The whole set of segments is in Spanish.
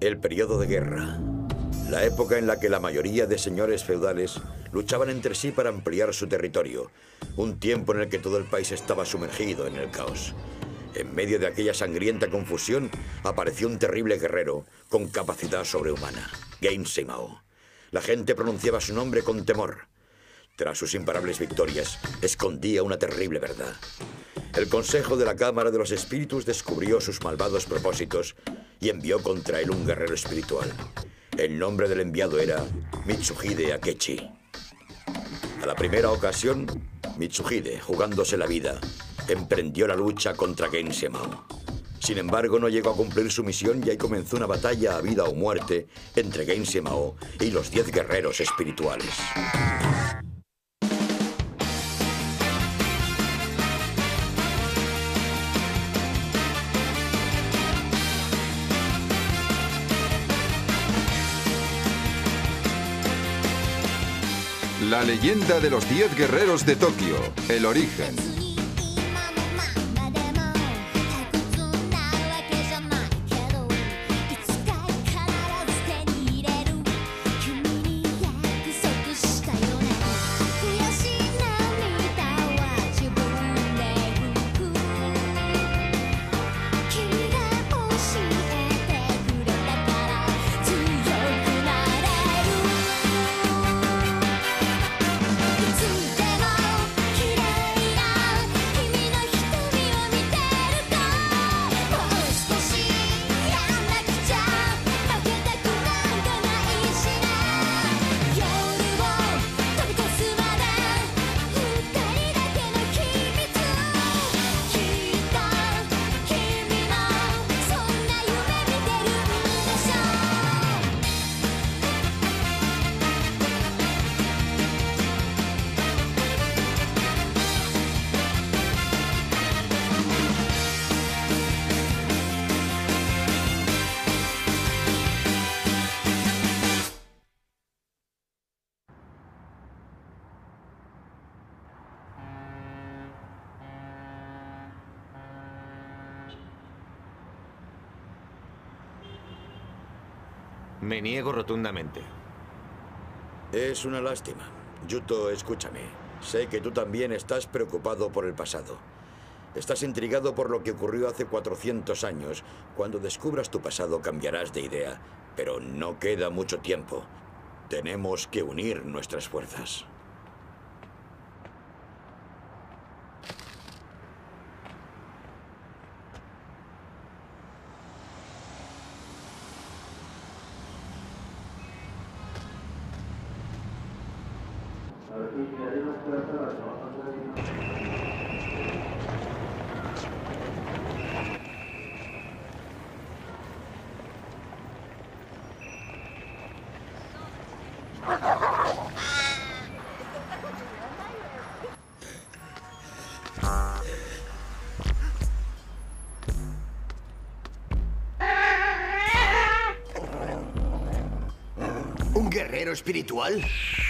El periodo de guerra. La época en la que la mayoría de señores feudales luchaban entre sí para ampliar su territorio. Un tiempo en el que todo el país estaba sumergido en el caos. En medio de aquella sangrienta confusión, apareció un terrible guerrero con capacidad sobrehumana, Gainsay Mao. La gente pronunciaba su nombre con temor. Tras sus imparables victorias, escondía una terrible verdad. El Consejo de la Cámara de los Espíritus descubrió sus malvados propósitos y envió contra él un guerrero espiritual. El nombre del enviado era Mitsuhide Akechi. A la primera ocasión, Mitsuhide, jugándose la vida, emprendió la lucha contra Gainsay Mao. Sin embargo, no llegó a cumplir su misión y ahí comenzó una batalla a vida o muerte entre Gainsay Mao y los 10 guerreros espirituales. La leyenda de los 10 guerreros de Tokio, el origen. Me niego rotundamente. Es una lástima. Yuto, escúchame. Sé que tú también estás preocupado por el pasado. Estás intrigado por lo que ocurrió hace 400 años. Cuando descubras tu pasado cambiarás de idea. Pero no queda mucho tiempo. Tenemos que unir nuestras fuerzas. ¿Un guerrero espiritual?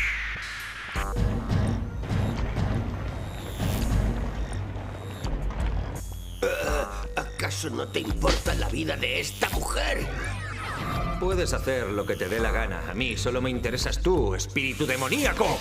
¿Acaso no te importa la vida de esta mujer? Puedes hacer lo que te dé la gana. A mí solo me interesas tú, espíritu demoníaco.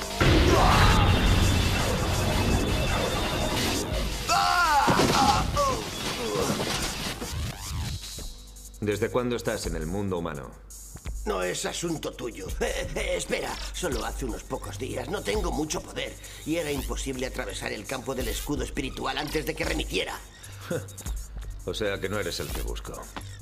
¿Desde cuándo estás en el mundo humano? No es asunto tuyo. Espera, solo hace unos pocos días. No tengo mucho poder. Y era imposible atravesar el campo del escudo espiritual antes de que remitiera. O sea que no eres el que busco.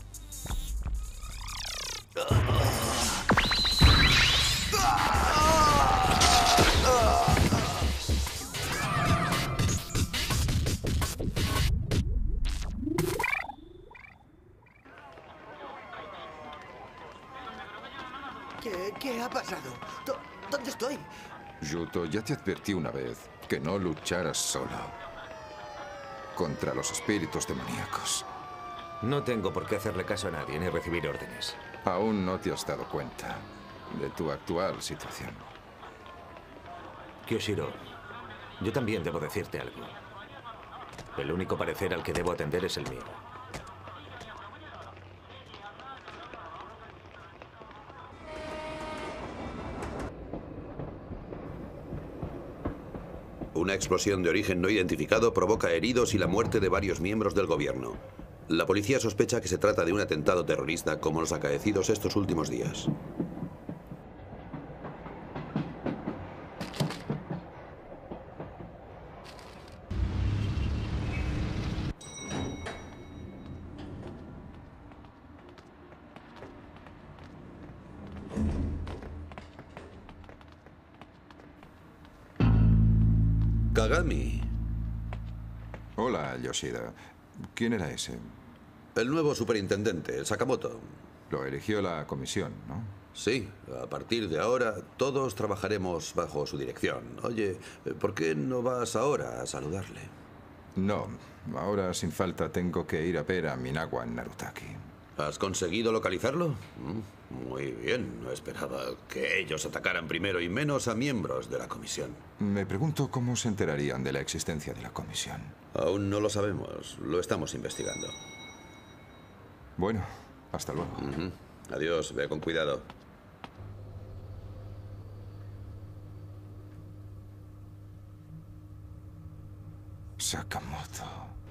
¿Qué ha pasado? ¿Dónde estoy? Yuto, ya te advertí una vez que no lucharas solo contra los espíritus demoníacos. No tengo por qué hacerle caso a nadie ni recibir órdenes. Aún no te has dado cuenta de tu actual situación. Kyoshiro, yo también debo decirte algo. El único parecer al que debo atender es el mío. Una explosión de origen no identificado provoca heridos y la muerte de varios miembros del gobierno. La policía sospecha que se trata de un atentado terrorista como los acaecidos estos últimos días. Kagami. Hola, Yoshida. ¿Quién era ese? El nuevo superintendente, Sakamoto. Lo eligió la comisión, ¿no? Sí, a partir de ahora todos trabajaremos bajo su dirección. Oye, ¿por qué no vas ahora a saludarle? No, ahora sin falta tengo que ir a ver a Minawa en Narutaki. ¿Has conseguido localizarlo? Muy bien, no esperaba que ellos atacaran primero y menos a miembros de la comisión. Me pregunto cómo se enterarían de la existencia de la comisión. Aún no lo sabemos, lo estamos investigando. Bueno, hasta luego. Adiós, ve con cuidado. Sakamoto.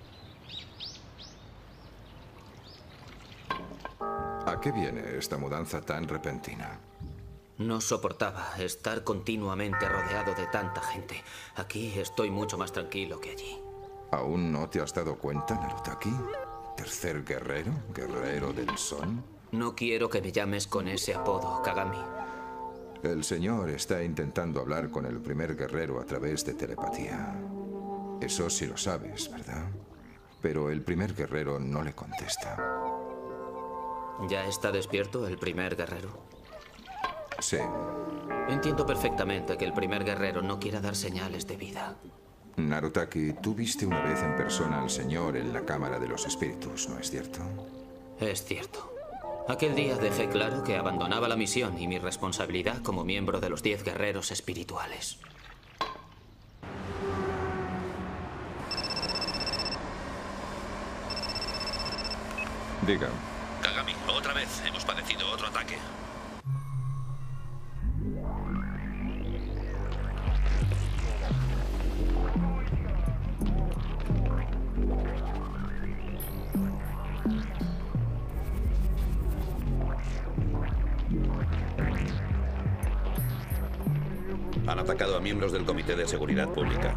¿A qué viene esta mudanza tan repentina? No soportaba estar continuamente rodeado de tanta gente. Aquí estoy mucho más tranquilo que allí. ¿Aún no te has dado cuenta, Narutaki? ¿Tercer guerrero? ¿Guerrero del sol? No quiero que me llames con ese apodo, Kagami. El señor está intentando hablar con el primer guerrero a través de telepatía. Eso sí lo sabes, ¿verdad? Pero el primer guerrero no le contesta. ¿Ya está despierto el primer guerrero? Sí. Entiendo perfectamente que el primer guerrero no quiera dar señales de vida. Narutaki, tú viste una vez en persona al señor en la Cámara de los Espíritus, ¿no es cierto? Es cierto. Aquel día dejé claro que abandonaba la misión y mi responsabilidad como miembro de los 10 guerreros espirituales. Diga. Kagami, otra vez hemos padecido otro ataque. Han atacado a miembros del Comité de Seguridad Pública.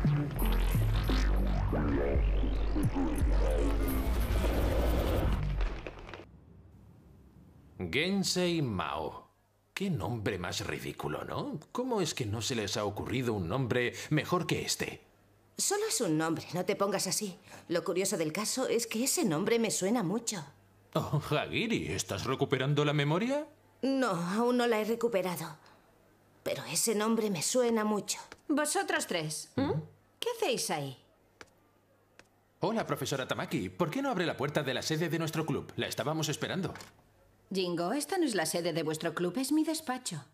Gensei Mao. Qué nombre más ridículo, ¿no? ¿Cómo es que no se les ha ocurrido un nombre mejor que este? Solo es un nombre, no te pongas así. Lo curioso del caso es que ese nombre me suena mucho. Oh, Hagiri, ¿estás recuperando la memoria? No, aún no la he recuperado. Pero ese nombre me suena mucho. Vosotros tres, ¿qué hacéis ahí? Hola, profesora Tamaki. ¿Por qué no abre la puerta de la sede de nuestro club? La estábamos esperando. Jingo, esta no es la sede de vuestro club, es mi despacho.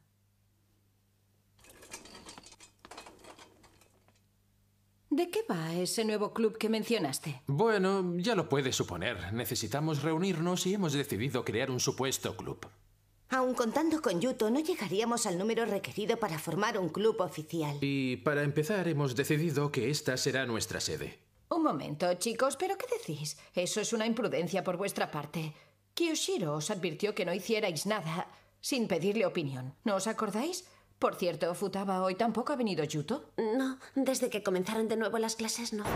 ¿De qué va ese nuevo club que mencionaste? Bueno, ya lo puedes suponer. Necesitamos reunirnos y hemos decidido crear un supuesto club. Aun contando con Yuto, no llegaríamos al número requerido para formar un club oficial. Y para empezar, hemos decidido que esta será nuestra sede. Un momento, chicos, ¿pero qué decís? Eso es una imprudencia por vuestra parte. Kiyoshiro os advirtió que no hicierais nada sin pedirle opinión. ¿No os acordáis? Por cierto, Futaba, ¿hoy tampoco ha venido Yuto? No, desde que comenzaron de nuevo las clases, no.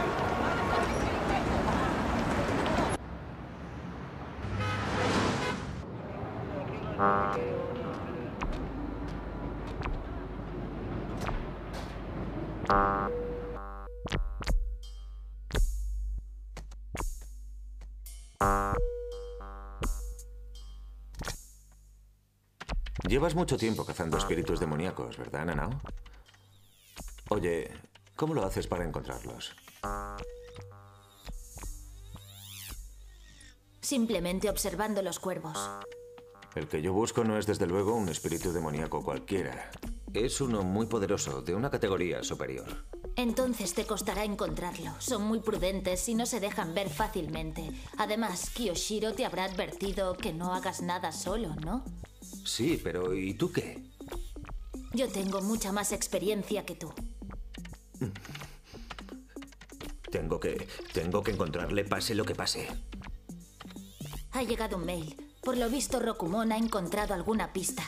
Llevas mucho tiempo cazando espíritus demoníacos, ¿verdad, Nanao? Oye, ¿cómo lo haces para encontrarlos? Simplemente observando los cuervos. El que yo busco no es desde luego un espíritu demoníaco cualquiera. Es uno muy poderoso, de una categoría superior. Entonces te costará encontrarlo. Son muy prudentes y no se dejan ver fácilmente. Además, Kiyoshiro te habrá advertido que no hagas nada solo, ¿no? Sí, pero ¿y tú qué? Yo tengo mucha más experiencia que tú. Tengo que encontrarle pase lo que pase. Ha llegado un mail. Por lo visto, Rokumon ha encontrado alguna pista.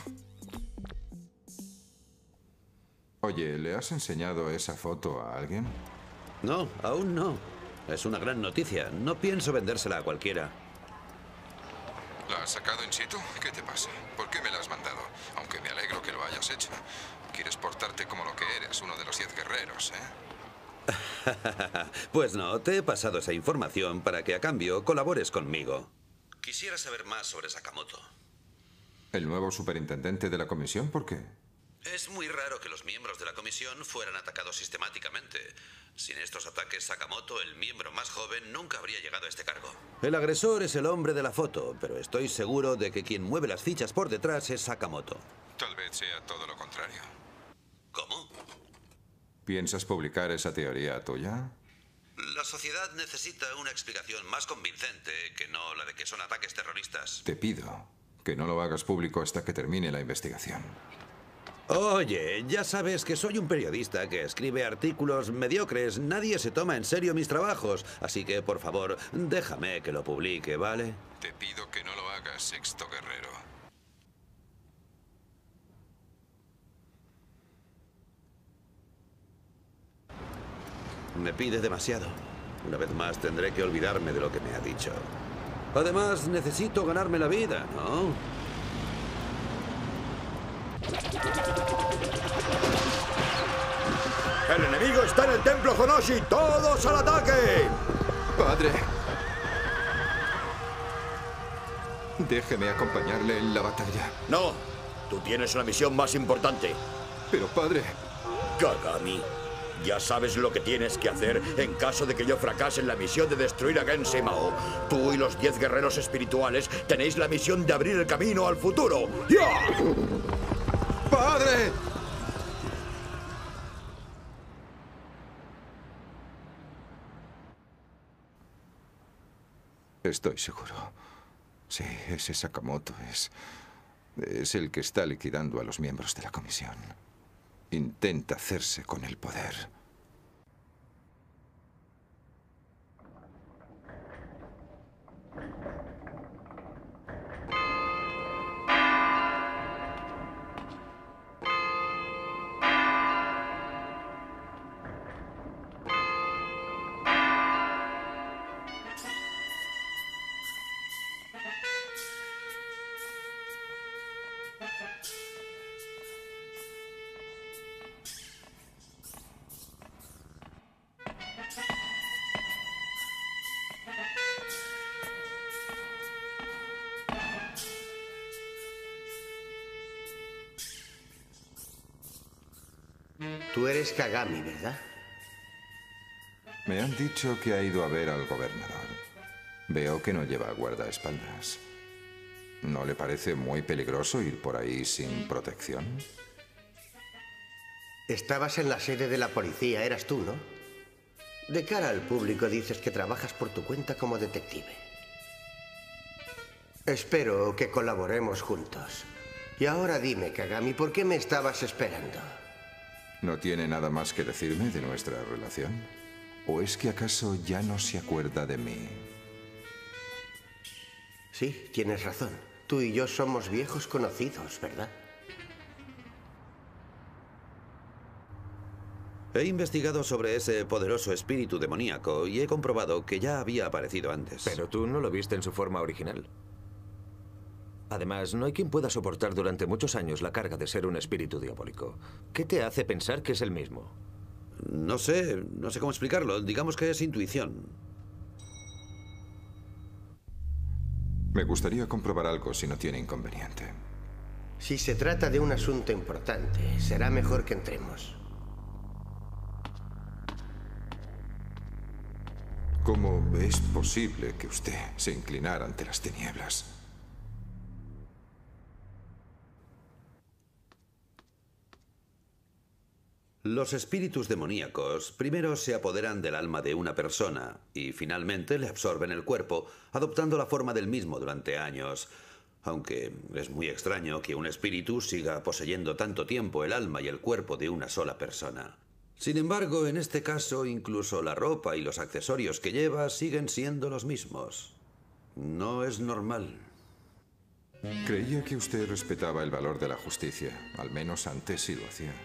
Oye, ¿le has enseñado esa foto a alguien? No, aún no. Es una gran noticia. No pienso vendérsela a cualquiera. ¿La has sacado in situ? ¿Qué te pasa? ¿Por qué me la has mandado? Aunque me alegro que lo hayas hecho. Quieres portarte como lo que eres, uno de los 10 guerreros, ¿eh? Pues no, te he pasado esa información para que a cambio colabores conmigo. Quisiera saber más sobre Sakamoto. ¿El nuevo superintendente de la comisión? ¿Por qué? Es muy raro que los miembros de la comisión fueran atacados sistemáticamente. Sin estos ataques, Sakamoto, el miembro más joven, nunca habría llegado a este cargo. El agresor es el hombre de la foto, pero estoy seguro de que quien mueve las fichas por detrás es Sakamoto. Tal vez sea todo lo contrario. ¿Cómo? ¿Piensas publicar esa teoría tuya? La sociedad necesita una explicación más convincente que no la de que son ataques terroristas. Te pido que no lo hagas público hasta que termine la investigación. Oye, ya sabes que soy un periodista que escribe artículos mediocres. Nadie se toma en serio mis trabajos. Así que, por favor, déjame que lo publique, ¿vale? Te pido que no lo hagas, Sexto Guerrero. Me pide demasiado. Una vez más tendré que olvidarme de lo que me ha dicho. Además, necesito ganarme la vida, ¿no? ¡El enemigo está en el templo Honoshi! ¡Todos al ataque! ¡Padre! Déjeme acompañarle en la batalla. No, tú tienes una misión más importante. Pero, padre... Kagami, ya sabes lo que tienes que hacer en caso de que yo fracase en la misión de destruir a Gensei Mao. Tú y los 10 guerreros espirituales tenéis la misión de abrir el camino al futuro. ¡Ya! ¡Padre! Estoy seguro. Sí, ese Sakamoto es el que está liquidando a los miembros de la comisión. Intenta hacerse con el poder. Tú eres Kagami, ¿verdad? Me han dicho que ha ido a ver al gobernador. Veo que no lleva guardaespaldas. ¿No le parece muy peligroso ir por ahí sin protección? Estabas en la sede de la policía, eras tú, ¿no? De cara al público dices que trabajas por tu cuenta como detective. Espero que colaboremos juntos. Y ahora dime, Kagami, ¿por qué me estabas esperando? ¿No tiene nada más que decirme de nuestra relación? ¿O es que acaso ya no se acuerda de mí? Sí, tienes razón. Tú y yo somos viejos conocidos, ¿verdad? He investigado sobre ese poderoso espíritu demoníaco y he comprobado que ya había aparecido antes. Pero tú no lo viste en su forma original. Además, no hay quien pueda soportar durante muchos años la carga de ser un espíritu diabólico. ¿Qué te hace pensar que es el mismo? No sé cómo explicarlo. Digamos que es intuición. Me gustaría comprobar algo si no tiene inconveniente. Si se trata de un asunto importante, será mejor que entremos. ¿Cómo es posible que usted se inclinara ante las tinieblas? Los espíritus demoníacos primero se apoderan del alma de una persona y finalmente le absorben el cuerpo, adoptando la forma del mismo durante años. Aunque es muy extraño que un espíritu siga poseyendo tanto tiempo el alma y el cuerpo de una sola persona. Sin embargo, en este caso, incluso la ropa y los accesorios que lleva siguen siendo los mismos. No es normal. Creía que usted respetaba el valor de la justicia. Al menos antes sí lo hacía.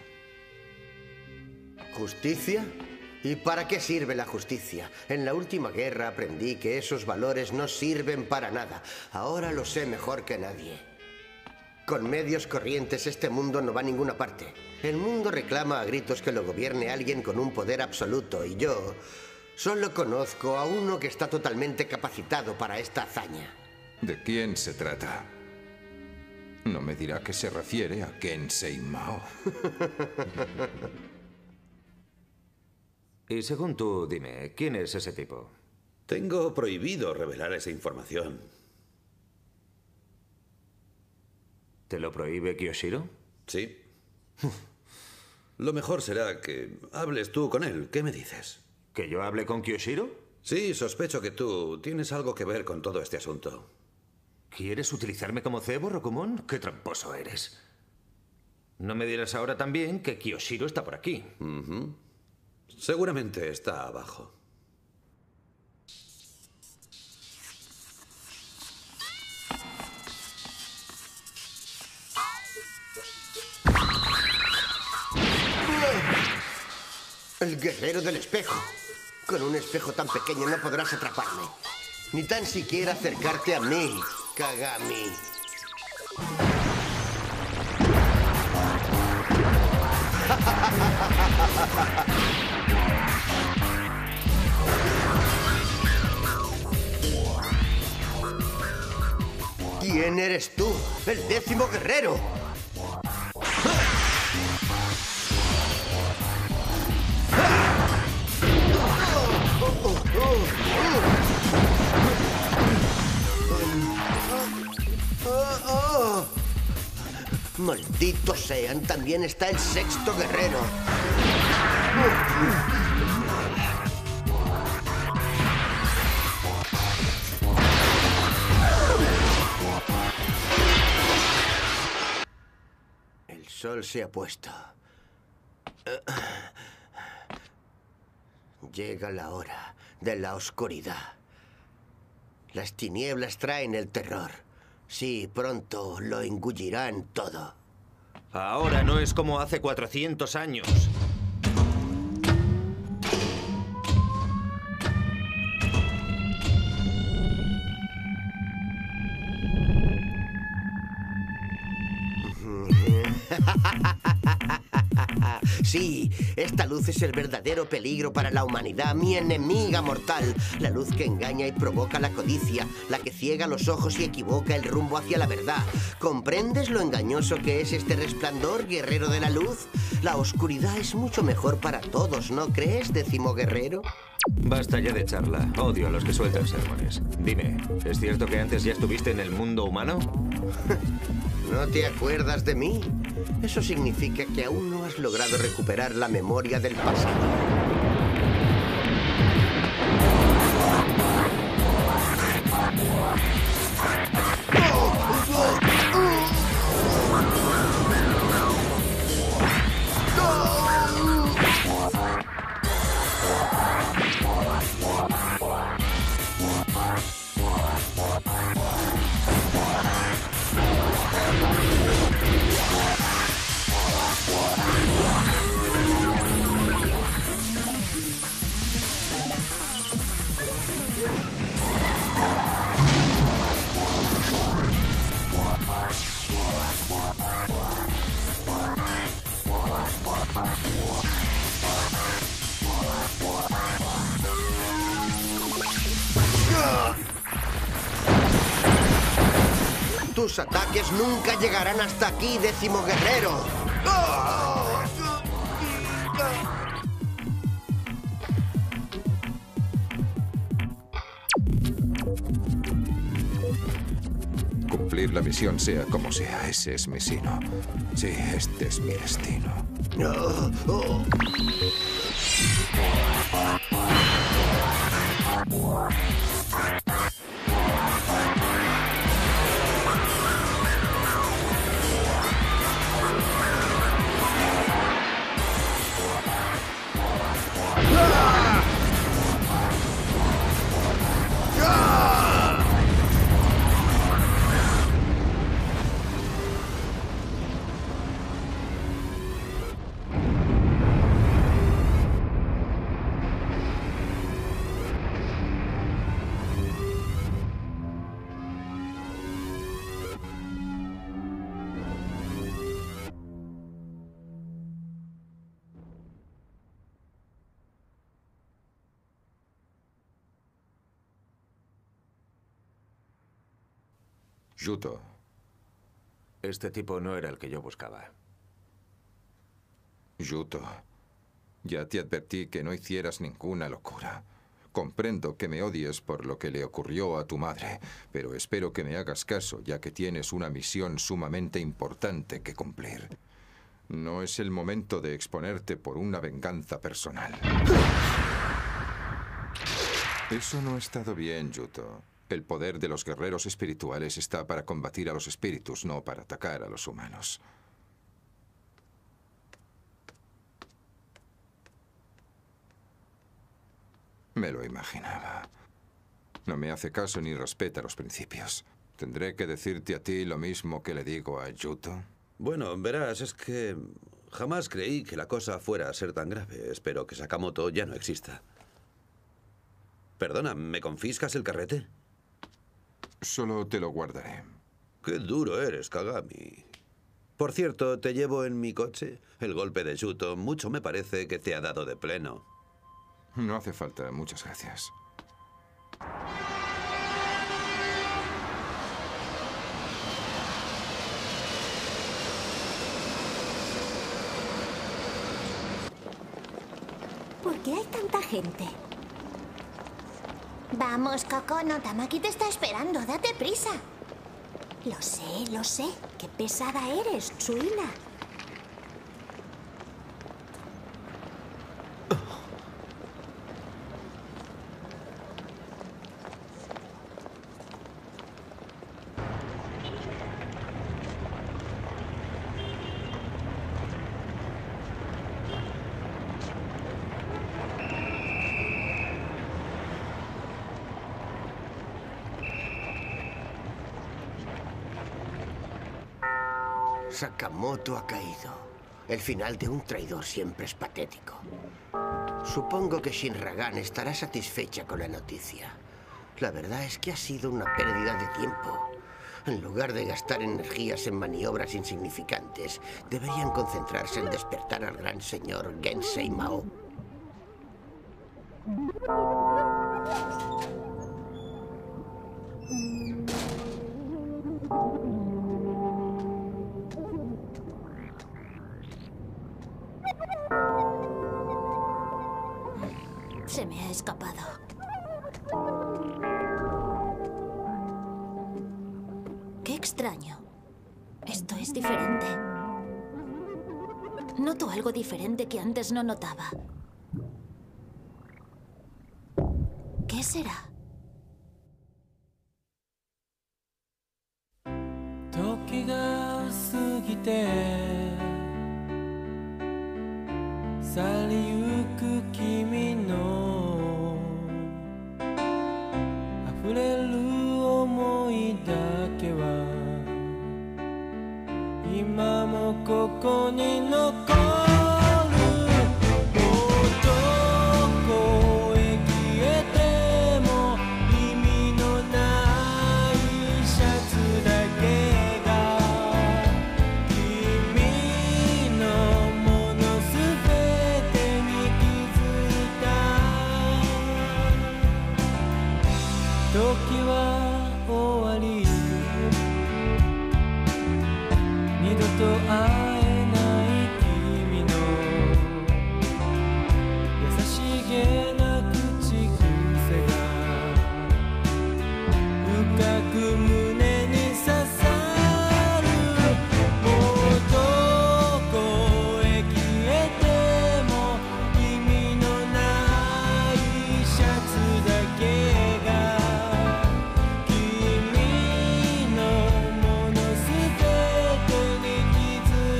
¿Justicia? ¿Y para qué sirve la justicia? En la última guerra aprendí que esos valores no sirven para nada. Ahora lo sé mejor que nadie. Con medios corrientes este mundo no va a ninguna parte. El mundo reclama a gritos que lo gobierne alguien con un poder absoluto y yo solo conozco a uno que está totalmente capacitado para esta hazaña. ¿De quién se trata? No me dirá que se refiere a Kensei Mao. Y según tú, dime, ¿quién es ese tipo? Tengo prohibido revelar esa información. ¿Te lo prohíbe Kiyoshiro? Sí. Lo mejor será que hables tú con él. ¿Qué me dices? ¿Que yo hable con Kiyoshiro? Sí, sospecho que tú tienes algo que ver con todo este asunto. ¿Quieres utilizarme como cebo, Rokumon? ¡Qué tramposo eres! No me dirás ahora también que Kiyoshiro está por aquí. Seguramente está abajo. El guerrero del espejo. Con un espejo tan pequeño no podrás atraparme. Ni tan siquiera acercarte a mí, Kagami. ¿Quién eres tú? ¡El 10º guerrero! ¡Malditos sean! También está el 6º guerrero. El sol se ha puesto. Llega la hora de la oscuridad. Las tinieblas traen el terror. Sí, pronto lo engullirán todo. Ahora no es como hace 400 años. Sí, esta luz es el verdadero peligro para la humanidad, mi enemiga mortal. La luz que engaña y provoca la codicia, la que ciega los ojos y equivoca el rumbo hacia la verdad. ¿Comprendes lo engañoso que es este resplandor, guerrero de la luz? La oscuridad es mucho mejor para todos, ¿no crees, 10º guerrero? Basta ya de charla. Odio a los que sueltan sermones. Dime, ¿es cierto que antes ya estuviste en el mundo humano? ¿No te acuerdas de mí? Eso significa que aún no has logrado recuperar la memoria del pasado. Tus ataques nunca llegarán hasta aquí, 10º guerrero. Cumplir la misión sea como sea, ese es mi sino. Sí, este es mi destino. Yuto. Este tipo no era el que yo buscaba. Yuto, ya te advertí que no hicieras ninguna locura. Comprendo que me odies por lo que le ocurrió a tu madre, pero espero que me hagas caso, ya que tienes una misión sumamente importante que cumplir. No es el momento de exponerte por una venganza personal. Eso no ha estado bien, Yuto. El poder de los guerreros espirituales está para combatir a los espíritus, no para atacar a los humanos. Me lo imaginaba. No me hace caso ni respeta los principios. ¿Tendré que decirte a ti lo mismo que le digo a Yuto? Bueno, verás, es que jamás creí que la cosa fuera a ser tan grave. Espero que Sakamoto ya no exista. Perdona, ¿me confiscas el carrete? Solo te lo guardaré. Qué duro eres, Kagami. Por cierto, ¿te llevo en mi coche? El golpe de Yuto mucho me parece que te ha dado de pleno. No hace falta, muchas gracias. ¿Por qué hay tanta gente? Vamos, Kokono, Tamaki te está esperando. Date prisa. Lo sé. Qué pesada eres, Tsuina. Sakamoto ha caído. El final de un traidor siempre es patético. Supongo que Shinragan estará satisfecha con la noticia. La verdad es que ha sido una pérdida de tiempo. En lugar de gastar energías en maniobras insignificantes, deberían concentrarse en despertar al gran señor Gensei Mao. Se me ha escapado. Qué extraño. Esto es diferente. Noto algo diferente que antes no notaba. ¿Qué será? 時が過ぎて去りゆく君の溢れる想いだけは今もここに残る「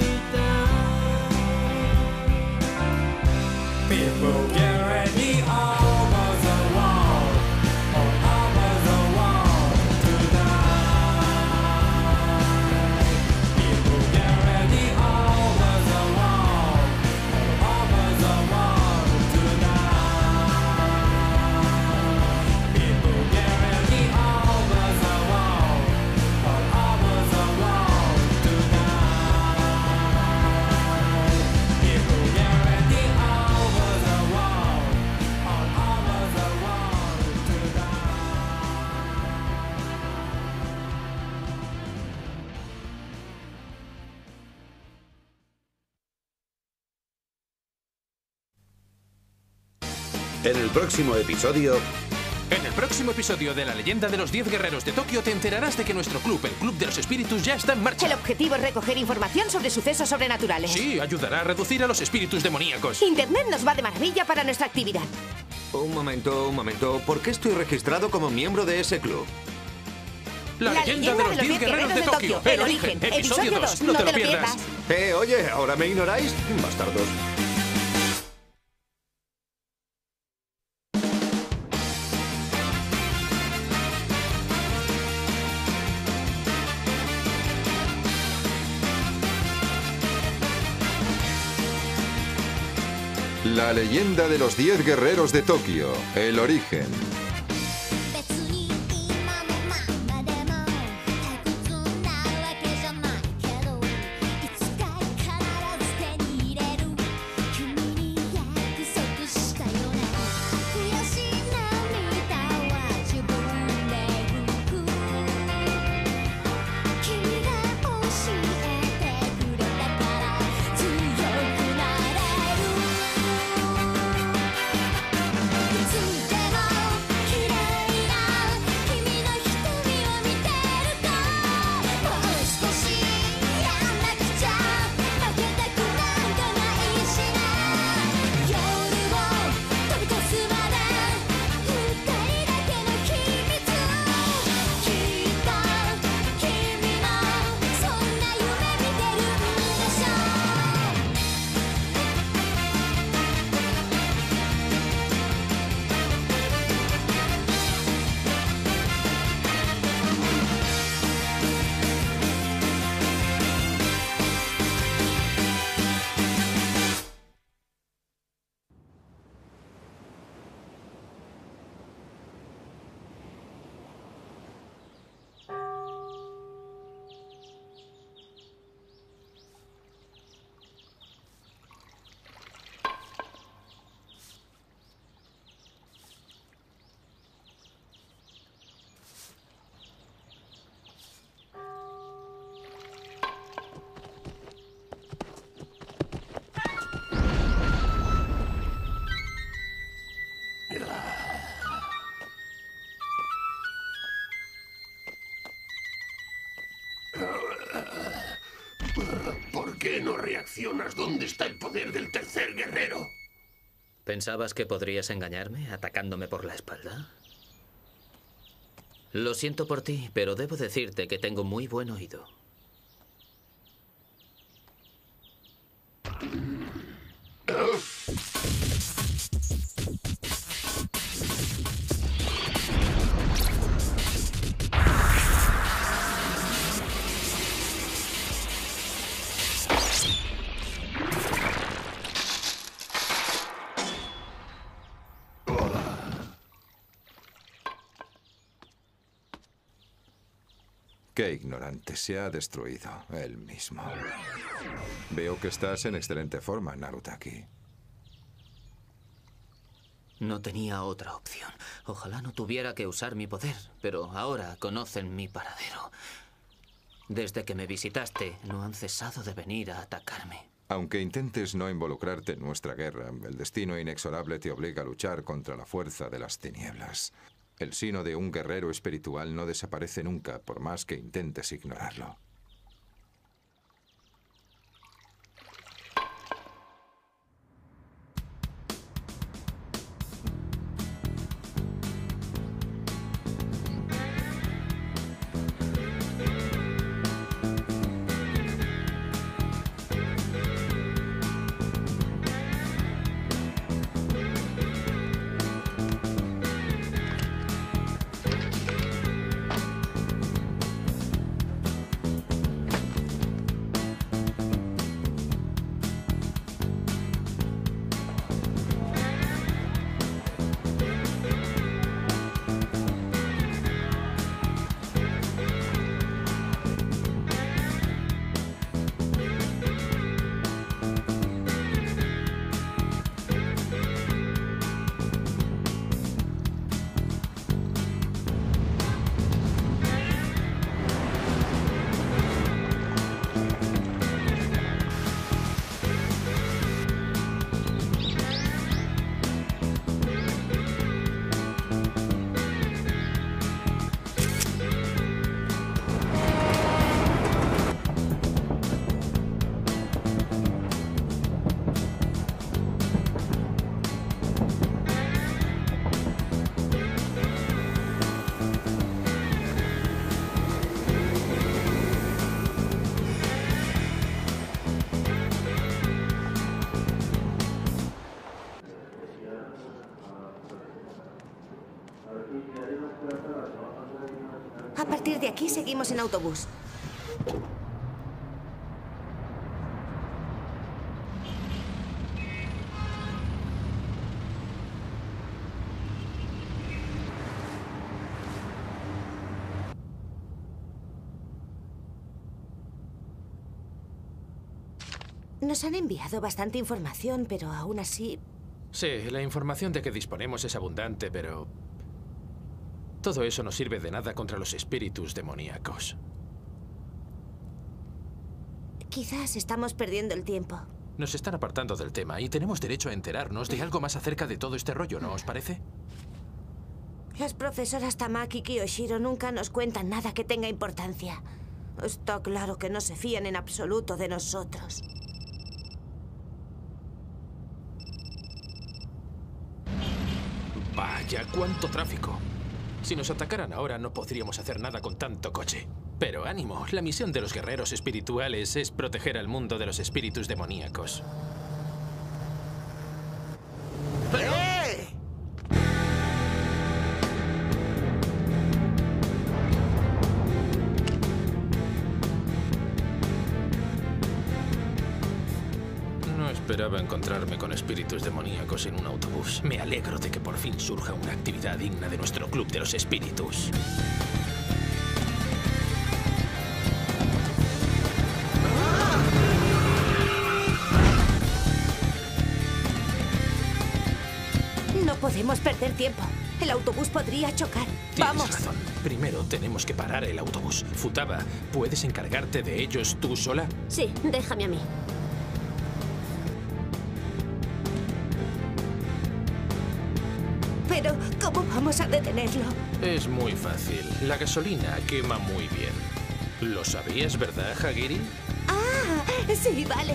En el próximo episodio... En el próximo episodio de La leyenda de los 10 guerreros de Tokio te enterarás de que nuestro club, el Club de los Espíritus, ya está en marcha. El objetivo es recoger información sobre sucesos sobrenaturales. Sí, ayudará a reducir a los espíritus demoníacos. Internet nos va de maravilla para nuestra actividad. Un momento. ¿Por qué estoy registrado como miembro de ese club? La leyenda de los 10 guerreros de Tokio. El origen. Episodio 2. No te lo pierdas. Oye, ¿ahora me ignoráis? Bastardos. La leyenda de los 10 guerreros de Tokio. El origen. ¿Por qué no reaccionas? ¿Dónde está el poder del tercer guerrero? ¿Pensabas que podrías engañarme atacándome por la espalda? Lo siento por ti, pero debo decirte que tengo muy buen oído. Qué ignorante, se ha destruido él mismo. Veo que estás en excelente forma, Narutaki. No tenía otra opción. Ojalá no tuviera que usar mi poder, pero ahora conocen mi paradero. Desde que me visitaste, no han cesado de venir a atacarme. Aunque intentes no involucrarte en nuestra guerra, el destino inexorable te obliga a luchar contra la fuerza de las tinieblas. El sino de un guerrero espiritual no desaparece nunca, por más que intentes ignorarlo. partir de aquí seguimos en autobús. Nos han enviado bastante información, pero aún así... Sí, la información de que disponemos es abundante, pero... todo eso no sirve de nada contra los espíritus demoníacos. Quizás estamos perdiendo el tiempo. Nos están apartando del tema y tenemos derecho a enterarnos de algo más acerca de todo este rollo, ¿no os parece? Las profesoras Tamaki y Kiyoshiro nunca nos cuentan nada que tenga importancia. Está claro que no se fían en absoluto de nosotros. Vaya, cuánto tráfico. Si nos atacaran ahora no podríamos hacer nada con tanto coche. Pero ánimo, la misión de los guerreros espirituales es proteger al mundo de los espíritus demoníacos. ¡Pero! No esperaba encontrarme con espíritus demoníacos en un autobús. Me alegro de que por fin surja una actividad digna de nuestro club de los espíritus. No podemos perder tiempo. El autobús podría chocar. ¡Vamos! Tienes razón. Primero tenemos que parar el autobús. Futaba, ¿puedes encargarte de ellos tú sola? Sí, déjame a mí. Pero, ¿cómo vamos a detenerlo? Es muy fácil. La gasolina quema muy bien. ¿Lo sabías, verdad, Hagiri? ¡Ah! Sí, vale.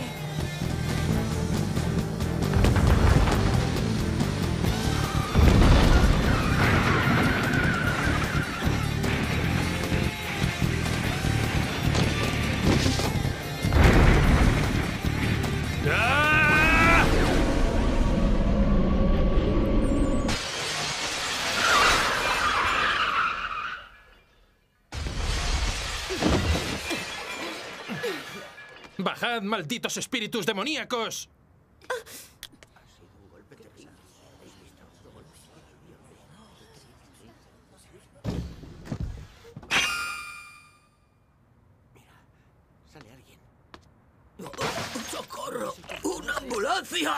¡Bajad, malditos espíritus demoníacos! Sale alguien. ¡Socorro! ¡Una ambulancia!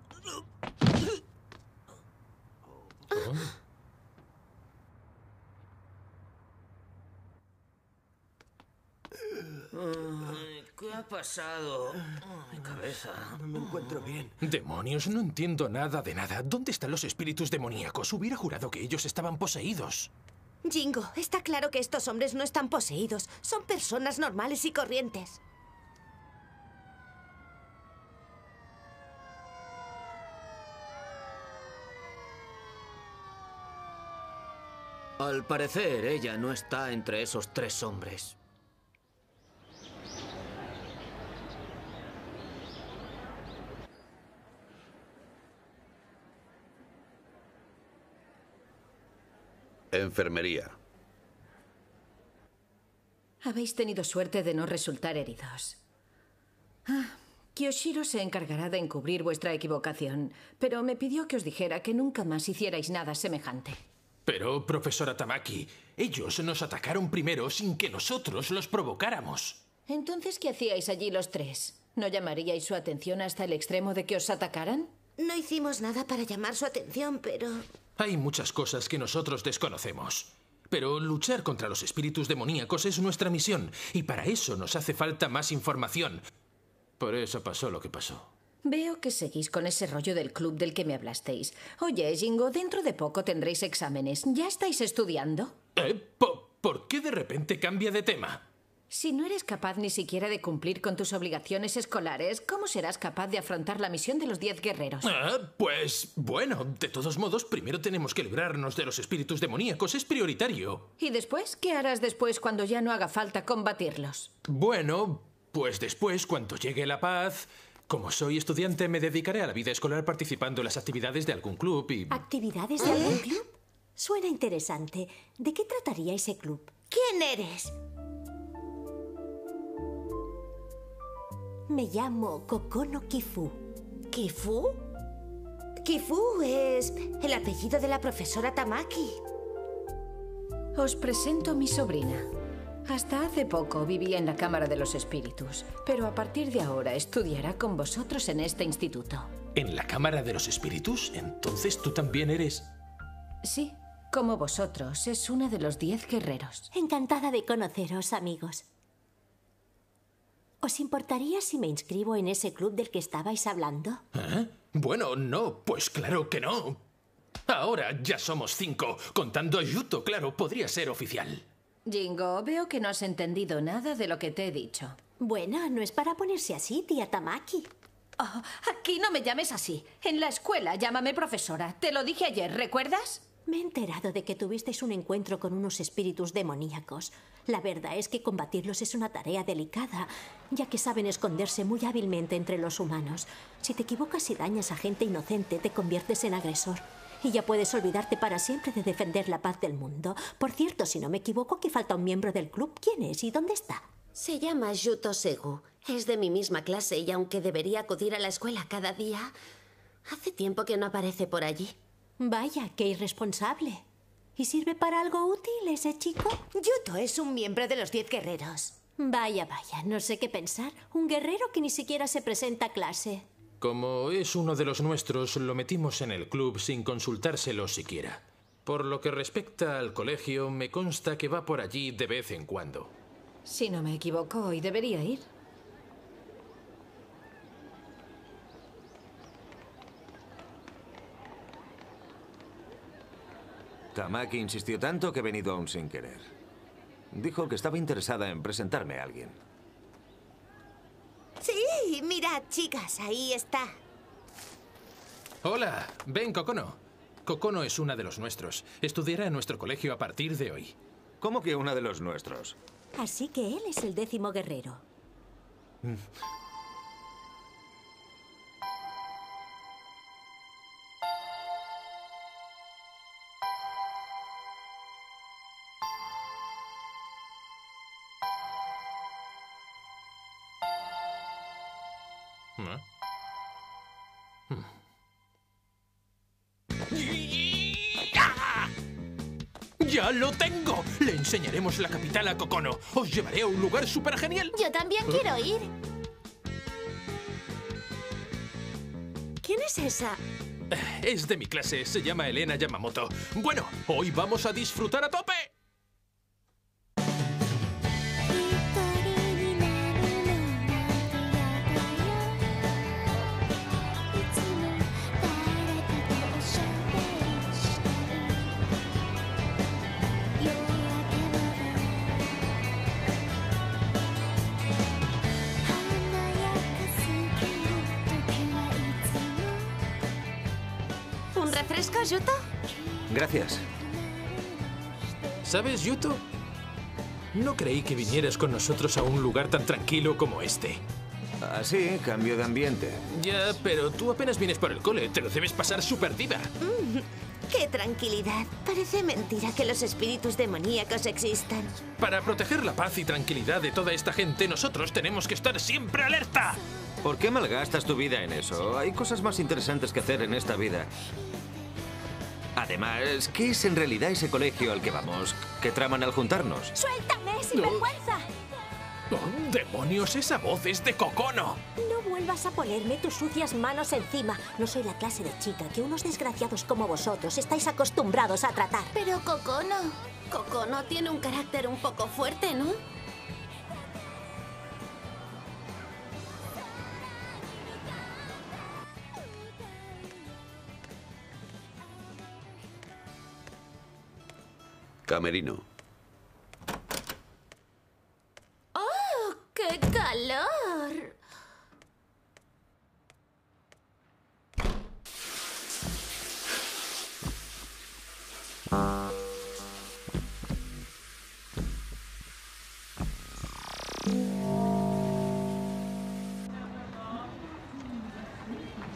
¿Qué ha pasado? Mi cabeza. No me encuentro bien. Demonios, no entiendo nada de nada. ¿Dónde están los espíritus demoníacos? Hubiera jurado que ellos estaban poseídos. Jingo, está claro que estos hombres no están poseídos. Son personas normales y corrientes. Al parecer, ella no está entre esos 3 hombres. Enfermería. Habéis tenido suerte de no resultar heridos. Kiyoshiro se encargará de encubrir vuestra equivocación, pero me pidió que os dijera que nunca más hicierais nada semejante. Pero, profesora Tamaki, ellos nos atacaron primero sin que nosotros los provocáramos. Entonces, ¿qué hacíais allí los 3? ¿No llamaríais su atención hasta el extremo de que os atacaran? No hicimos nada para llamar su atención, pero... Hay muchas cosas que nosotros desconocemos. Pero luchar contra los espíritus demoníacos es nuestra misión, y para eso nos hace falta más información. Por eso pasó lo que pasó. Veo que seguís con ese rollo del club del que me hablasteis. Oye, Jingo, dentro de poco tendréis exámenes. ¿Ya estáis estudiando? ¿Por qué de repente cambia de tema? Si no eres capaz ni siquiera de cumplir con tus obligaciones escolares, ¿cómo serás capaz de afrontar la misión de los 10 guerreros? Pues, bueno, de todos modos, primero tenemos que librarnos de los espíritus demoníacos. Es prioritario. ¿Y después? ¿Qué harás después cuando ya no haga falta combatirlos? Bueno, pues después, cuando llegue la paz... Como soy estudiante, me dedicaré a la vida escolar participando en las actividades de algún club y... ¿Actividades de algún club? Suena interesante. ¿De qué trataría ese club? ¿Quién eres? Me llamo Kokono Kifu. ¿Kifu? Kifu es el apellido de la profesora Tamaki. Os presento a mi sobrina. Hasta hace poco vivía en la Cámara de los Espíritus, pero a partir de ahora estudiará con vosotros en este instituto. ¿En la Cámara de los Espíritus? Entonces tú también eres... Sí, como vosotros, es una de los 10 guerreros. Encantada de conoceros, amigos. ¿Os importaría si me inscribo en ese club del que estabais hablando? ¿Eh? Bueno, no, pues claro que no. Ahora ya somos 5, contando a Yuto, claro, podría ser oficial. Jingo, veo que no has entendido nada de lo que te he dicho. Bueno, no es para ponerse así, tía Tamaki. Oh, aquí no me llames así. En la escuela llámame profesora. Te lo dije ayer, ¿recuerdas? Me he enterado de que tuvisteis un encuentro con unos espíritus demoníacos. La verdad es que combatirlos es una tarea delicada, ya que saben esconderse muy hábilmente entre los humanos. Si te equivocas y dañas a gente inocente, te conviertes en agresor. Y ya puedes olvidarte para siempre de defender la paz del mundo. Por cierto, si no me equivoco, aquí falta un miembro del club. ¿Quién es y dónde está? Se llama Yuto Segu. Es de mi misma clase y aunque debería acudir a la escuela cada día, hace tiempo que no aparece por allí. Vaya, qué irresponsable. ¿Y sirve para algo útil ese chico? Yuto es un miembro de los 10 guerreros. Vaya, vaya, no sé qué pensar. Un guerrero que ni siquiera se presenta a clase. Como es uno de los nuestros, lo metimos en el club sin consultárselo siquiera. Por lo que respecta al colegio, me consta que va por allí de vez en cuando. Si no me equivoco, hoy debería ir. Tamaki insistió tanto que he venido aún sin querer. Dijo que estaba interesada en presentarme a alguien. Sí, mirad, chicas, ahí está. Hola, ven, Kokono. Kokono es una de los nuestros. Estudiará en nuestro colegio a partir de hoy. ¿Cómo que una de los nuestros? Así que él es el 10º guerrero. ¡Ya lo tengo! Le enseñaremos la capital a Kokono. Os llevaré a un lugar súper genial. Yo también quiero ir. ¿Quién es esa? Es de mi clase, se llama Elena Yamamoto. Bueno, hoy vamos a disfrutar a tope. ¿Un refresco, Yuto? Gracias. ¿Sabes, Yuto? No creí que vinieras con nosotros a un lugar tan tranquilo como este. Ah, sí, cambio de ambiente. Ya, pero tú apenas vienes por el cole. Te lo debes pasar súper diva. ¡Qué tranquilidad! Parece mentira que los espíritus demoníacos existan. Para proteger la paz y tranquilidad de toda esta gente, nosotros tenemos que estar siempre alerta. ¿Por qué malgastas tu vida en eso? Hay cosas más interesantes que hacer en esta vida. Además, ¿qué es en realidad ese colegio al que vamos? ¿Qué traman al juntarnos? ¡Suéltame, sinvergüenza! ¡Oh, demonios! ¡Esa voz es de Kokono! No vuelvas a ponerme tus sucias manos encima. No soy la clase de chica que unos desgraciados como vosotros estáis acostumbrados a tratar. Pero Kokono tiene un carácter un poco fuerte, ¿no? Camerino. ¡Oh, qué calor!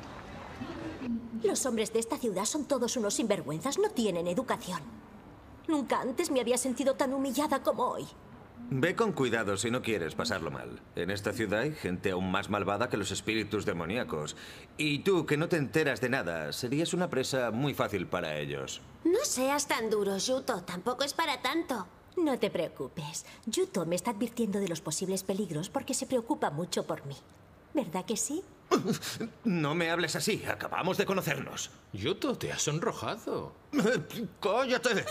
Los hombres de esta ciudad son todos unos sinvergüenzas, no tienen educación. Nunca antes me había sentido tan humillada como hoy. Ve con cuidado si no quieres pasarlo mal. En esta ciudad hay gente aún más malvada que los espíritus demoníacos. Y tú, que no te enteras de nada, serías una presa muy fácil para ellos. No seas tan duro, Yuto. Tampoco es para tanto. No te preocupes. Yuto me está advirtiendo de los posibles peligros porque se preocupa mucho por mí. ¿Verdad que sí? No me hables así. Acabamos de conocernos. Yuto, te has sonrojado. ¡Cállate!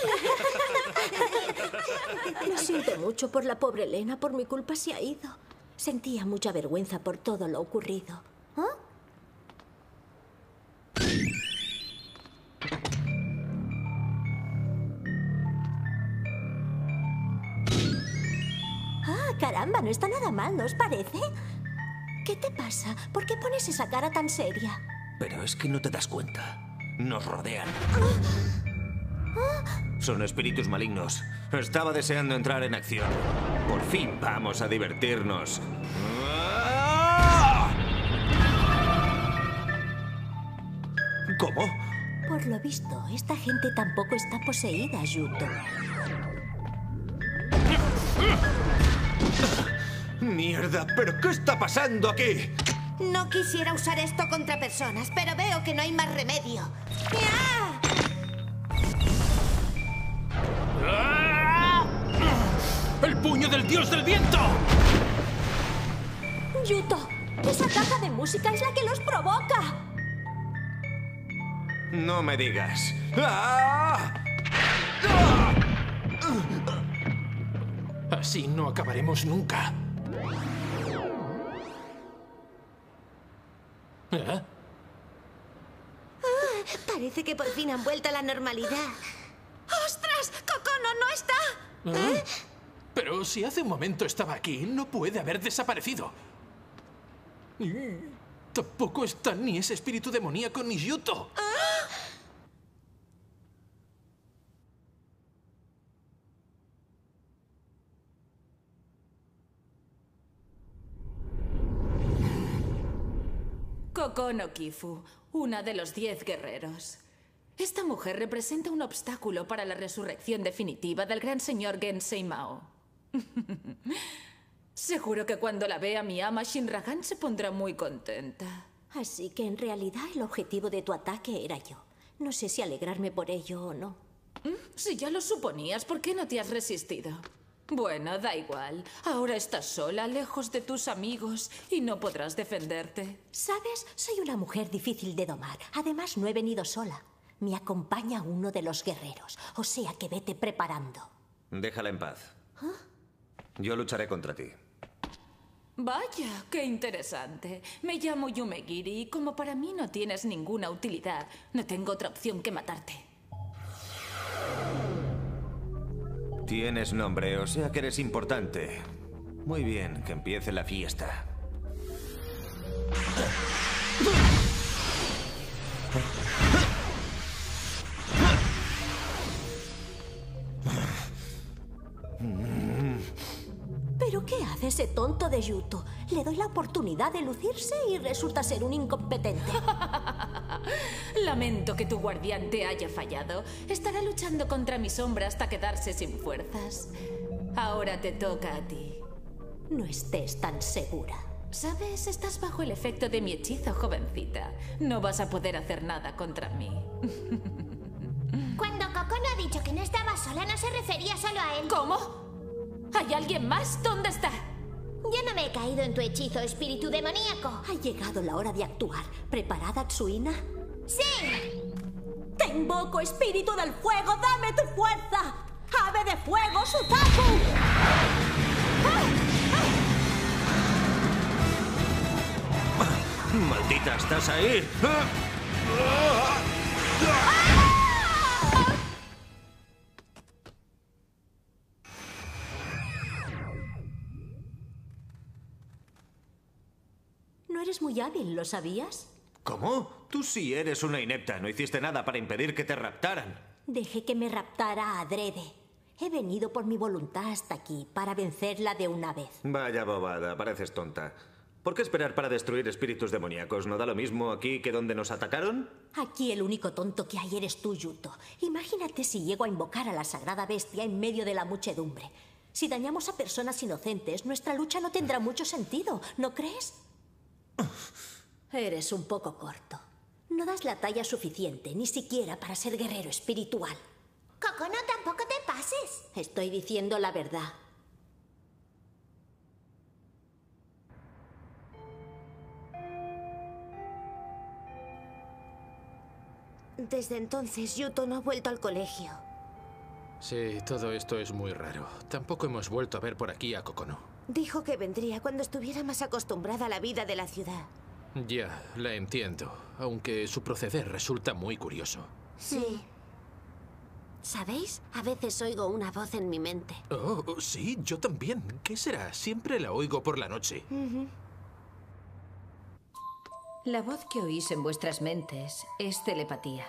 Lo siento mucho por la pobre Elena. Por mi culpa se ha ido. Sentía mucha vergüenza por todo lo ocurrido. ¿Ah? Ah, caramba, no está nada mal, ¿no os parece? ¿Qué te pasa? ¿Por qué pones esa cara tan seria? Pero es que no te das cuenta. Nos rodean. Son espíritus malignos. Estaba deseando entrar en acción. Por fin vamos a divertirnos. ¿Cómo? Por lo visto, esta gente tampoco está poseída, Yuto. ¡Mierda! ¿Pero qué está pasando aquí? No quisiera usar esto contra personas, pero veo que no hay más remedio. ¡Ah! ¡El puño del dios del viento! Yuto, esa caja de música es la que los provoca. No me digas. ¡Ah! Así no acabaremos nunca. ¿Eh? Parece que por fin han vuelto a la normalidad. ¡Ostras! ¡Kokono no está! ¿Eh? Pero si hace un momento estaba aquí, no puede haber desaparecido. Tampoco está ni ese espíritu demoníaco ni Yuto. Kokono Kifu, una de los 10 guerreros. Esta mujer representa un obstáculo para la resurrección definitiva del gran señor Gensei Mao. Seguro que cuando la vea mi ama Shinragan se pondrá muy contenta. Así que en realidad el objetivo de tu ataque era yo. No sé si alegrarme por ello o no. Si ya lo suponías, ¿por qué no te has resistido? Bueno, da igual. Ahora estás sola, lejos de tus amigos, y no podrás defenderte. ¿Sabes? Soy una mujer difícil de domar. Además, no he venido sola. Me acompaña uno de los guerreros. O sea que vete preparando. Déjala en paz. Yo lucharé contra ti. Vaya, qué interesante. Me llamo Yumegiri y como para mí no tienes ninguna utilidad, no tengo otra opción que matarte. Tienes nombre, o sea que eres importante. Muy bien, que empiece la fiesta. ¿Pero qué hace ese tonto de Yuto? Le doy la oportunidad de lucirse y resulta ser un incompetente. Lamento que tu guardián te haya fallado. Estará luchando contra mi sombra hasta quedarse sin fuerzas. Ahora te toca a ti. No estés tan segura. ¿Sabes? Estás bajo el efecto de mi hechizo, jovencita. No vas a poder hacer nada contra mí. Cuando Kokono ha dicho que no estaba sola, no se refería solo a él. ¿Cómo? ¿Hay alguien más? ¿Dónde está? Yo no me he caído en tu hechizo, espíritu demoníaco. Ha llegado la hora de actuar. ¿Preparada, Tsuina? ¡Sí! ¡Te invoco, espíritu del fuego! ¡Dame tu fuerza! ¡Ave de fuego, Suzaku! ¡Maldita, estás ahí! No eres muy hábil, ¿lo sabías? ¿Cómo? Tú sí eres una inepta. No hiciste nada para impedir que te raptaran. Dejé que me raptara adrede. He venido por mi voluntad hasta aquí, para vencerla de una vez. Vaya bobada, pareces tonta. ¿Por qué esperar para destruir espíritus demoníacos? ¿No da lo mismo aquí que donde nos atacaron? Aquí el único tonto que hay eres tú, Yuto. Imagínate si llego a invocar a la sagrada bestia en medio de la muchedumbre. Si dañamos a personas inocentes, nuestra lucha no tendrá mucho sentido, ¿no crees? Eres un poco corto. No das la talla suficiente, ni siquiera para ser guerrero espiritual. Coco, no tampoco te pases. Estoy diciendo la verdad. Desde entonces, Yuto no ha vuelto al colegio. Sí, todo esto es muy raro. Tampoco hemos vuelto a ver por aquí a Kokono. Dijo que vendría cuando estuviera más acostumbrada a la vida de la ciudad. Ya, la entiendo, aunque su proceder resulta muy curioso. Sí. ¿Sabéis? A veces oigo una voz en mi mente. Oh, sí, yo también. ¿Qué será? Siempre la oigo por la noche. La voz que oís en vuestras mentes es telepatía.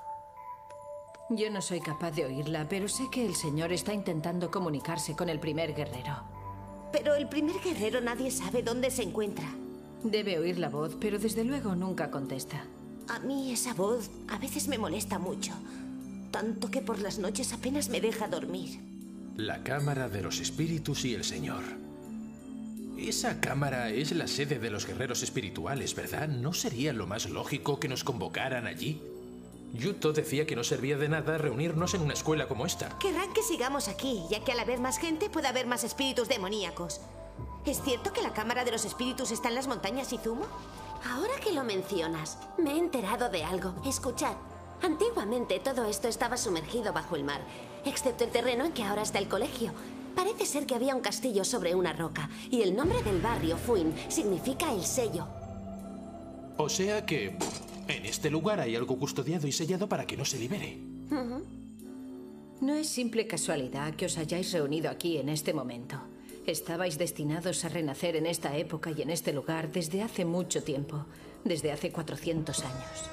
Yo no soy capaz de oírla, pero sé que el señor está intentando comunicarse con el primer guerrero. Pero el primer guerrero nadie sabe dónde se encuentra. Debe oír la voz, pero desde luego nunca contesta. A mí esa voz a veces me molesta mucho. Tanto que por las noches apenas me deja dormir. La Cámara de los Espíritus y el Señor. Esa cámara es la sede de los guerreros espirituales, ¿verdad? ¿No sería lo más lógico que nos convocaran allí? Yuto decía que no servía de nada reunirnos en una escuela como esta. Querrán que sigamos aquí, ya que al haber más gente puede haber más espíritus demoníacos. ¿Es cierto que la Cámara de los Espíritus está en las montañas Izumo? Ahora que lo mencionas, me he enterado de algo. Escuchad, antiguamente todo esto estaba sumergido bajo el mar, excepto el terreno en que ahora está el colegio. Parece ser que había un castillo sobre una roca, y el nombre del barrio, Fuin, significa el sello. O sea que en este lugar hay algo custodiado y sellado para que no se libere. No es simple casualidad que os hayáis reunido aquí en este momento. Estabais destinados a renacer en esta época y en este lugar desde hace mucho tiempo, desde hace 400 años.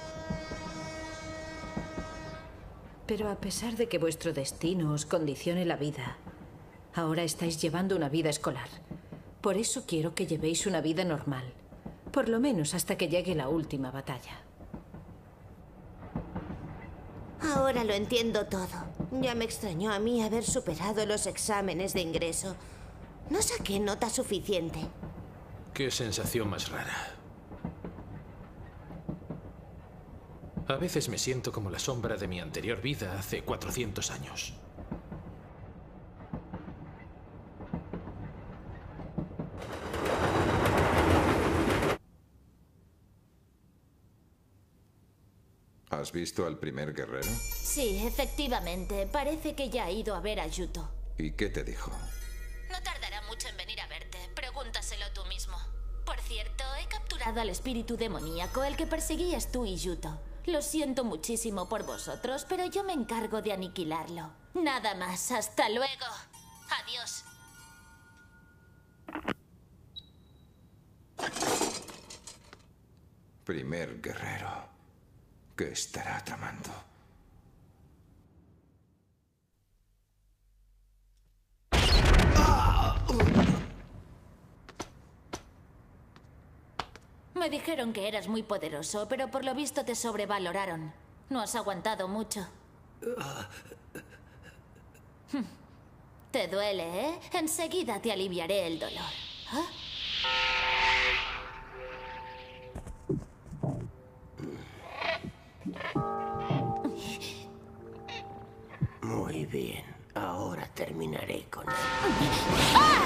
Pero a pesar de que vuestro destino os condicione la vida, ahora estáis llevando una vida escolar. Por eso quiero que llevéis una vida normal, por lo menos hasta que llegue la última batalla. Ahora lo entiendo todo. Ya me extrañó a mí haber superado los exámenes de ingreso. No saqué nota suficiente. Qué sensación más rara. A veces me siento como la sombra de mi anterior vida hace 400 años. ¿Has visto al primer guerrero? Sí, efectivamente. Parece que ya ha ido a ver a Yuto. ¿Y qué te dijo? No tardará mucho en venir a verte. Pregúntaselo tú mismo. Por cierto, he capturado al espíritu demoníaco, el que perseguías tú y Yuto. Lo siento muchísimo por vosotros, pero yo me encargo de aniquilarlo. Nada más. Hasta luego. Adiós. Primer guerrero. ¿Qué estará tramando? Me dijeron que eras muy poderoso, pero por lo visto te sobrevaloraron. No has aguantado mucho. Te duele, ¿eh? Enseguida te aliviaré el dolor. ¿Ah? Muy bien. Ahora terminaré con él. ¡Ah!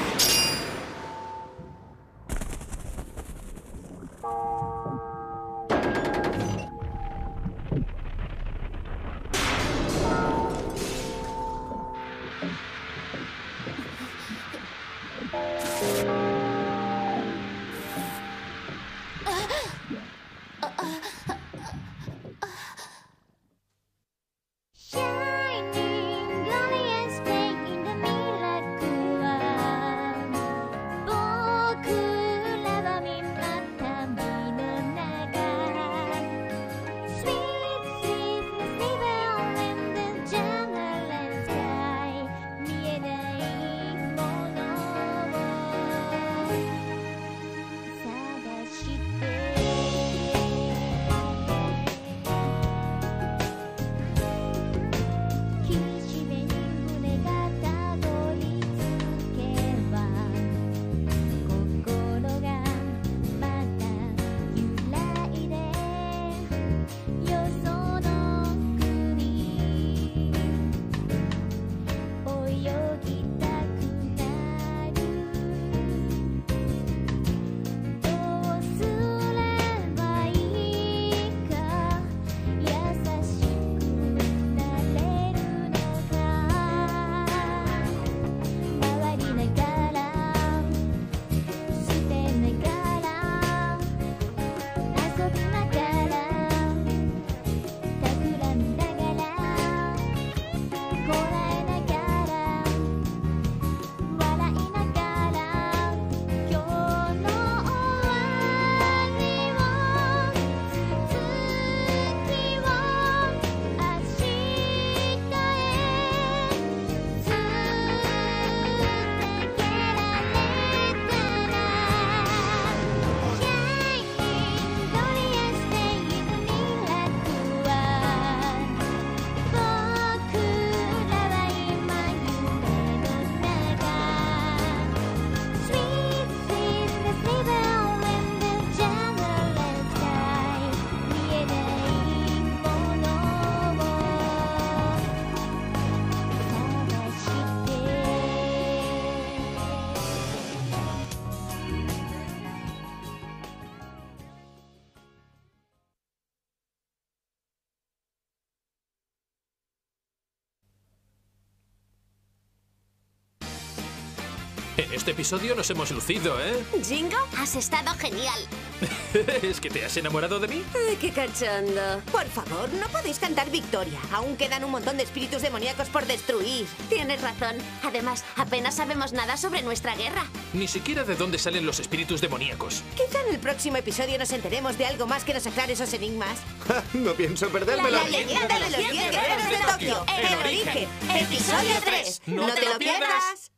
En este episodio nos hemos lucido, ¿eh? Jingo, has estado genial. ¿Es que te has enamorado de mí? Ay, qué cachondo. Por favor, no podéis cantar victoria. Aún quedan un montón de espíritus demoníacos por destruir. Tienes razón. Además, apenas sabemos nada sobre nuestra guerra. Ni siquiera de dónde salen los espíritus demoníacos. Quizá en el próximo episodio nos enteremos de algo más que nos aclare esos enigmas. No pienso perdérmelo. La leyenda de los 10 guerreros de Tokio. El origen. Episodio 3. ¡No te lo pierdas!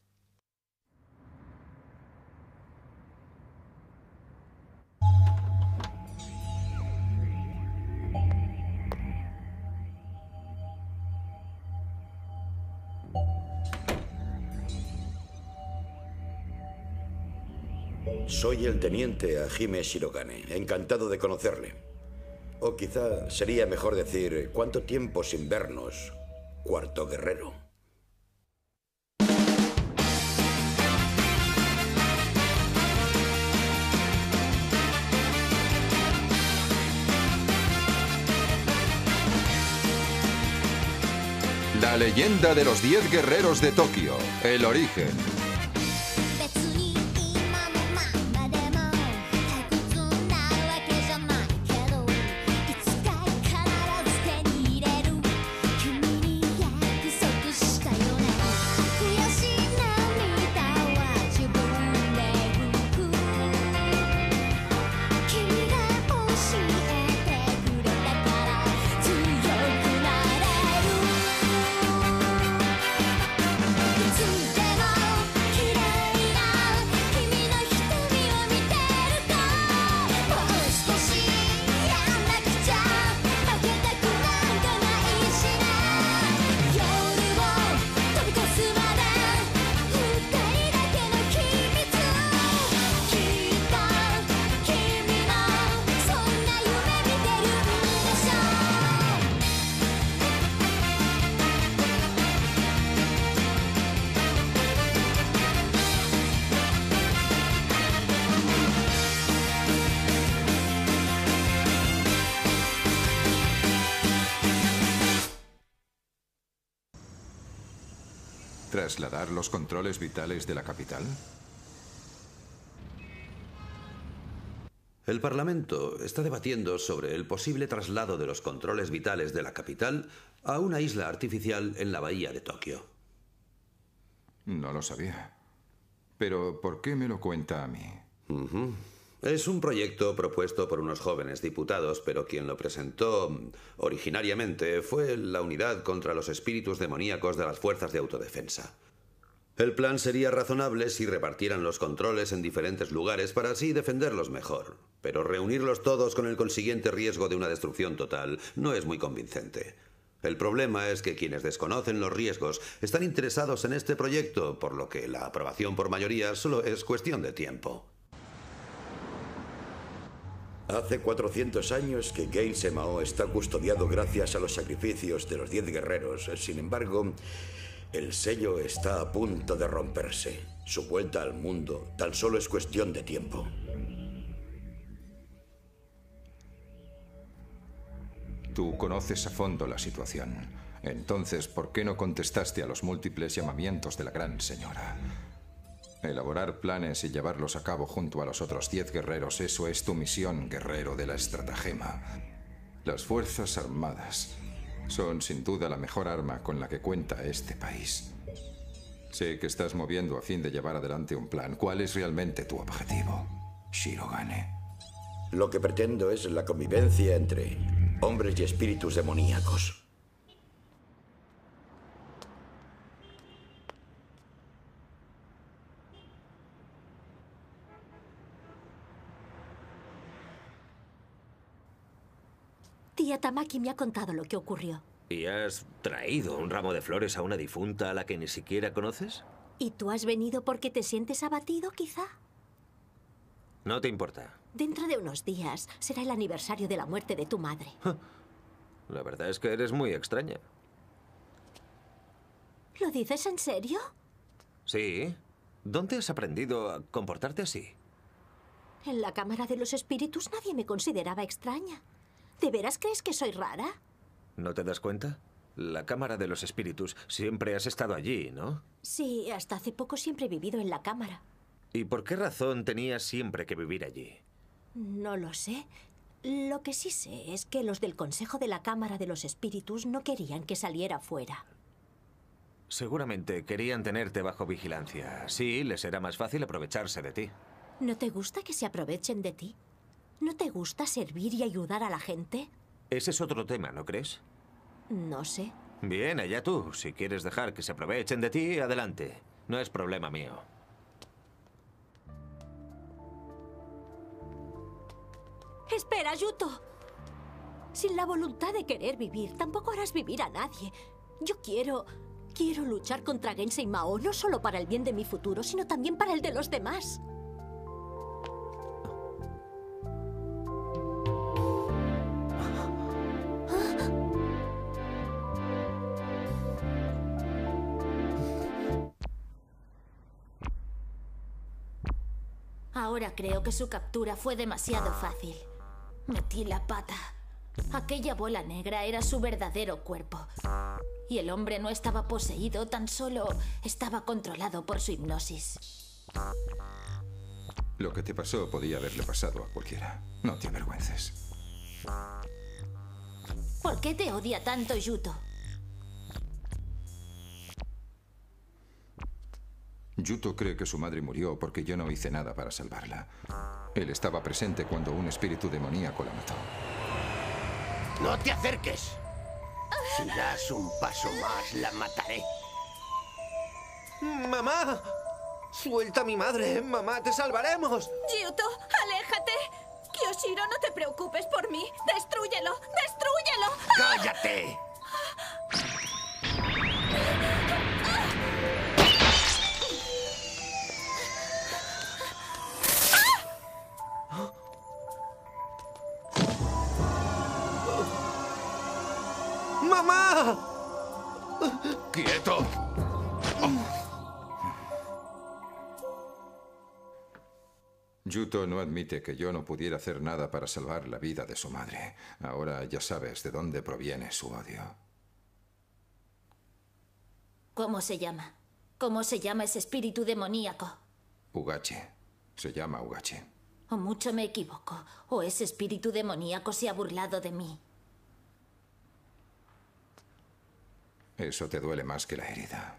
Soy el teniente Hajime Shirogane. Encantado de conocerle. O quizá sería mejor decir, ¿cuánto tiempo sin vernos, cuarto guerrero? La leyenda de los 10 guerreros de Tokio. El origen. ¿Trasladar los controles vitales de la capital? El Parlamento está debatiendo sobre el posible traslado de los controles vitales de la capital a una isla artificial en la bahía de Tokio. No lo sabía. Pero, ¿por qué me lo cuenta a mí? Es un proyecto propuesto por unos jóvenes diputados, pero quien lo presentó originariamente fue la Unidad contra los Espíritus Demoníacos de las Fuerzas de Autodefensa. El plan sería razonable si repartieran los controles en diferentes lugares para así defenderlos mejor. Pero reunirlos todos con el consiguiente riesgo de una destrucción total no es muy convincente. El problema es que quienes desconocen los riesgos están interesados en este proyecto, por lo que la aprobación por mayoría solo es cuestión de tiempo. Hace 400 años que Gain Semao está custodiado gracias a los sacrificios de los 10 guerreros. Sin embargo, el sello está a punto de romperse. Su vuelta al mundo tan solo es cuestión de tiempo. Tú conoces a fondo la situación. Entonces, ¿por qué no contestaste a los múltiples llamamientos de la Gran Señora? Elaborar planes y llevarlos a cabo junto a los otros 10 guerreros, eso es tu misión, guerrero de la estratagema. Las Fuerzas Armadas son sin duda la mejor arma con la que cuenta este país. Sé que estás moviendo a fin de llevar adelante un plan. ¿Cuál es realmente tu objetivo, Shirogane? Lo que pretendo es la convivencia entre hombres y espíritus demoníacos. Tía Tamaki me ha contado lo que ocurrió. ¿Y has traído un ramo de flores a una difunta a la que ni siquiera conoces? ¿Y tú has venido porque te sientes abatido, quizá? No te importa. Dentro de unos días será el aniversario de la muerte de tu madre. La verdad es que eres muy extraña. ¿Lo dices en serio? Sí. ¿Dónde has aprendido a comportarte así? En la Cámara de los Espíritus nadie me consideraba extraña. ¿De veras crees que soy rara? ¿No te das cuenta? La Cámara de los Espíritus. Siempre has estado allí, ¿no? Sí, hasta hace poco siempre he vivido en la cámara. ¿Y por qué razón tenías siempre que vivir allí? No lo sé. Lo que sí sé es que los del Consejo de la Cámara de los Espíritus no querían que saliera fuera. Seguramente querían tenerte bajo vigilancia. Así les era más fácil aprovecharse de ti. ¿No te gusta que se aprovechen de ti? ¿No te gusta servir y ayudar a la gente? Ese es otro tema, ¿no crees? No sé. Bien, allá tú. Si quieres dejar que se aprovechen de ti, adelante. No es problema mío. Espera, Yuto. Sin la voluntad de querer vivir, tampoco harás vivir a nadie. Yo quiero luchar contra Gensei Mao, no solo para el bien de mi futuro, sino también para el de los demás. Ahora creo que su captura fue demasiado fácil. Metí la pata. Aquella bola negra era su verdadero cuerpo. Y el hombre no estaba poseído, tan solo estaba controlado por su hipnosis. Lo que te pasó podía haberle pasado a cualquiera. No te avergüences. ¿Por qué te odia tanto, Yuto? Yuto cree que su madre murió porque yo no hice nada para salvarla. Él estaba presente cuando un espíritu demoníaco la mató. ¡No te acerques! Si das un paso más, la mataré. ¡Mamá! ¡Suelta a mi madre! ¡Mamá, te salvaremos! Yuto, aléjate. Kiyoshiro, no te preocupes por mí. ¡Destrúyelo! ¡Destrúyelo! ¡Cállate! ¡Mamá! ¡Quieto! Yuto no admite que yo no pudiera hacer nada para salvar la vida de su madre. Ahora ya sabes de dónde proviene su odio. ¿Cómo se llama? ¿Cómo se llama ese espíritu demoníaco? Ugachi. Se llama Ugachi. O mucho me equivoco, o ese espíritu demoníaco se ha burlado de mí. Eso te duele más que la herida.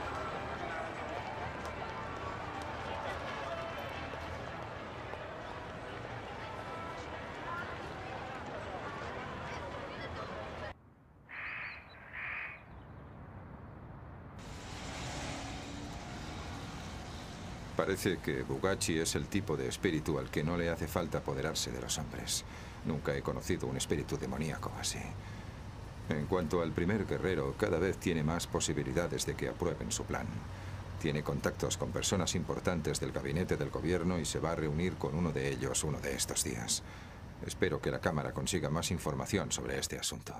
Parece que Ugachi es el tipo de espíritu al que no le hace falta apoderarse de los hombres. Nunca he conocido un espíritu demoníaco así. En cuanto al primer guerrero, cada vez tiene más posibilidades de que aprueben su plan. Tiene contactos con personas importantes del gabinete del gobierno y se va a reunir con uno de ellos uno de estos días. Espero que la Cámara consiga más información sobre este asunto.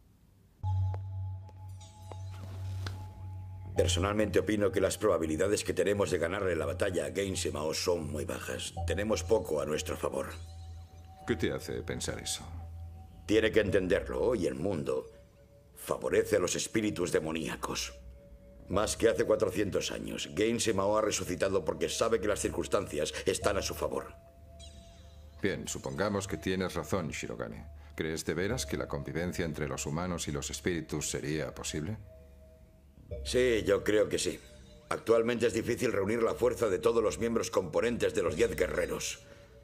Personalmente opino que las probabilidades que tenemos de ganarle la batalla a Gensei Mao son muy bajas. Tenemos poco a nuestro favor. ¿Qué te hace pensar eso? Tiene que entenderlo. Hoy el mundo favorece a los espíritus demoníacos. Más que hace 400 años, Gensei Mao ha resucitado porque sabe que las circunstancias están a su favor. Bien, supongamos que tienes razón, Shirogane. ¿Crees de veras que la convivencia entre los humanos y los espíritus sería posible? Sí, yo creo que sí. Actualmente es difícil reunir la fuerza de todos los miembros componentes de los 10 guerreros.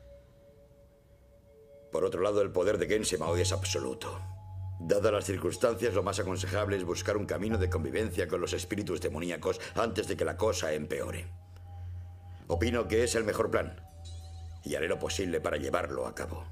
Por otro lado, el poder de Gensei Mao es absoluto. Dadas las circunstancias, lo más aconsejable es buscar un camino de convivencia con los espíritus demoníacos antes de que la cosa empeore. Opino que es el mejor plan y haré lo posible para llevarlo a cabo.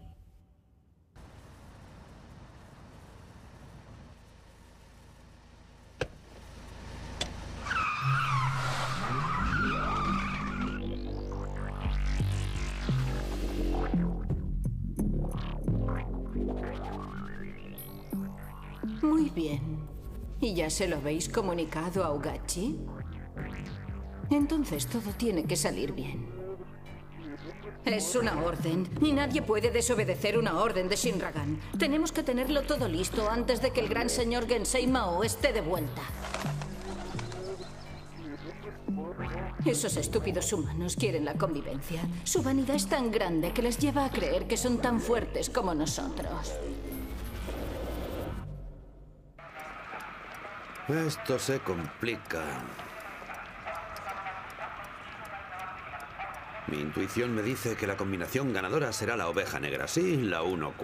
Muy bien. ¿Y ya se lo habéis comunicado a Ugachi? Entonces todo tiene que salir bien. Es una orden, y nadie puede desobedecer una orden de Shinragan. Tenemos que tenerlo todo listo antes de que el gran señor Gensei Mao esté de vuelta. Esos estúpidos humanos quieren la convivencia. Su vanidad es tan grande que les lleva a creer que son tan fuertes como nosotros. Esto se complica. Mi intuición me dice que la combinación ganadora será la oveja negra. Sí, la 1-4.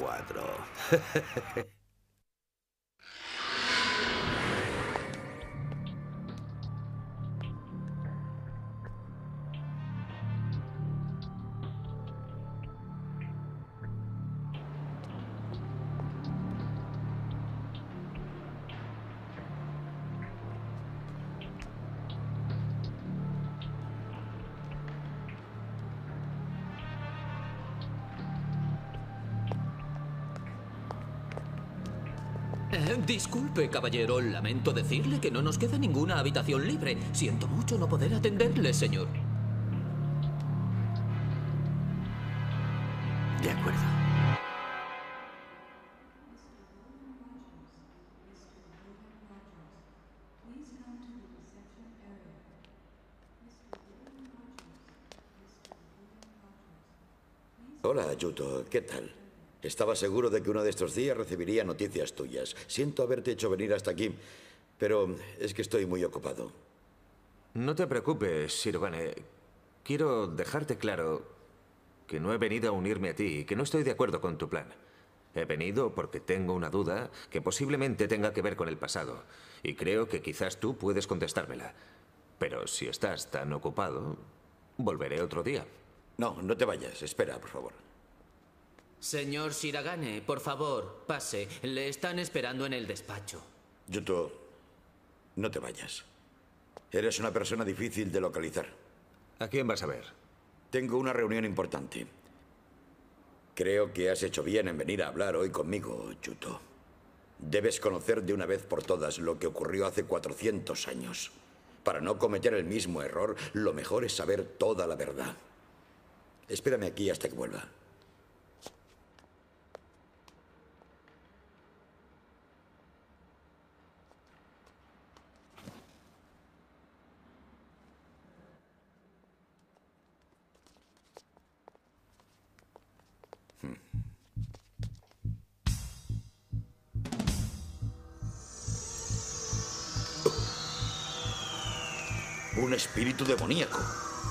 Disculpe, caballero. Lamento decirle que no nos queda ninguna habitación libre. Siento mucho no poder atenderle, señor. De acuerdo. Hola, Yuto. ¿Qué tal? Estaba seguro de que uno de estos días recibiría noticias tuyas. Siento haberte hecho venir hasta aquí, pero es que estoy muy ocupado. No te preocupes, Shirogane. Quiero dejarte claro que no he venido a unirme a ti y que no estoy de acuerdo con tu plan. He venido porque tengo una duda que posiblemente tenga que ver con el pasado. Y creo que quizás tú puedes contestármela. Pero si estás tan ocupado, volveré otro día. No, no te vayas. Espera, por favor. Señor Shiragane, por favor, pase. Le están esperando en el despacho. Yuto, no te vayas. Eres una persona difícil de localizar. ¿A quién vas a ver? Tengo una reunión importante. Creo que has hecho bien en venir a hablar hoy conmigo, Yuto. Debes conocer de una vez por todas lo que ocurrió hace 400 años. Para no cometer el mismo error, lo mejor es saber toda la verdad. Espérame aquí hasta que vuelva. Un espíritu demoníaco.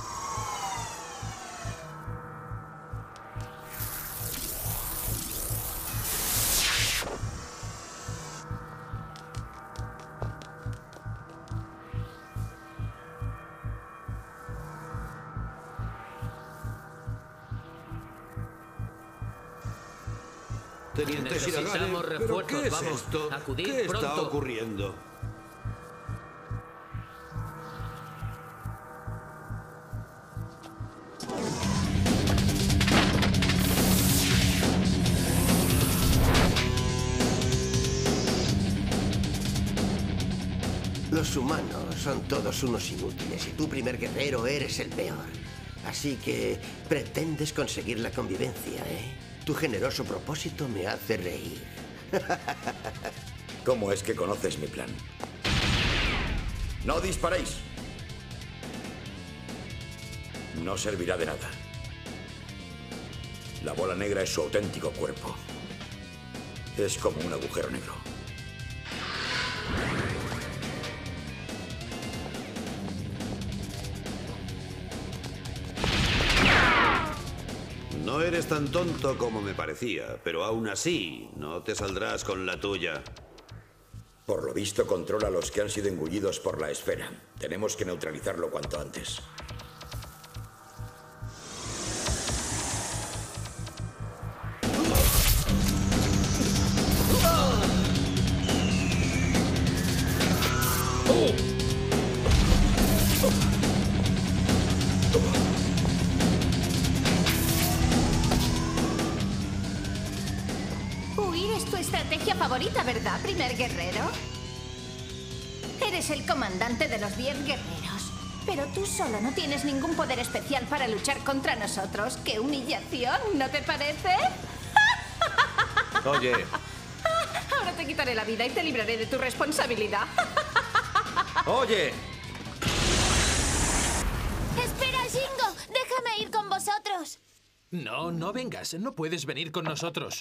Teniente Shiragane, Necesitamos ¿pero refuerzos. qué es Vamos, esto? acudir ¿Qué está pronto. ocurriendo? Los humanos son todos unos inútiles y tú, primer guerrero, eres el peor. Así que pretendes conseguir la convivencia, ¿eh? Tu generoso propósito me hace reír. ¿Cómo es que conoces mi plan? ¡No disparéis! No servirá de nada. La bola negra es su auténtico cuerpo. Es como un agujero negro. No eres tan tonto como me parecía, pero aún así no te saldrás con la tuya. Por lo visto controla a los que han sido engullidos por la esfera. Tenemos que neutralizarlo cuanto antes. Huir es tu estrategia favorita, ¿verdad, primer guerrero? Eres el comandante de los 10 guerreros. Pero tú solo no tienes ningún poder especial para luchar contra nosotros. ¡Qué humillación! ¿No te parece? Oye. Ahora te quitaré la vida y te libraré de tu responsabilidad. Oye. ¡Espera, Shingo! ¡Déjame ir con vosotros! No, no vengas. No puedes venir con nosotros.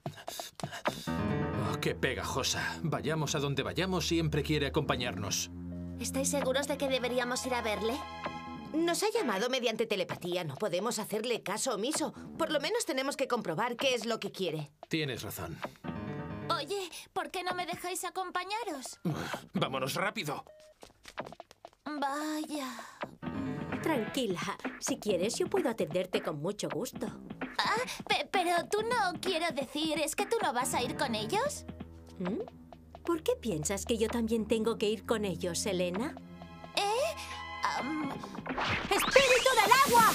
Oh, qué pegajosa. Vayamos a donde vayamos, siempre quiere acompañarnos. ¿Estáis seguros de que deberíamos ir a verle? Nos ha llamado mediante telepatía. No podemos hacerle caso omiso. Por lo menos tenemos que comprobar qué es lo que quiere. Tienes razón. Oye, ¿por qué no me dejáis acompañaros? Vámonos rápido. Vaya. Tranquila. Si quieres, yo puedo atenderte con mucho gusto. Ah, pero tú no quiero decir, ¿es que tú no vas a ir con ellos? ¿Mm? ¿Por qué piensas que yo también tengo que ir con ellos, Elena? ¡Espíritu del agua!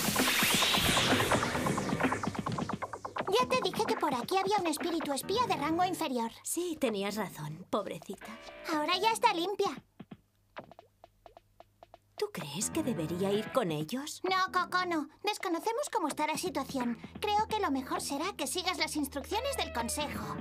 Ya te dije que por aquí había un espíritu espía de rango inferior. Sí, tenías razón, pobrecita. Ahora ya está limpia. ¿Tú crees que debería ir con ellos? No, Coco, no. Desconocemos cómo está la situación. Creo que lo mejor será que sigas las instrucciones del consejo.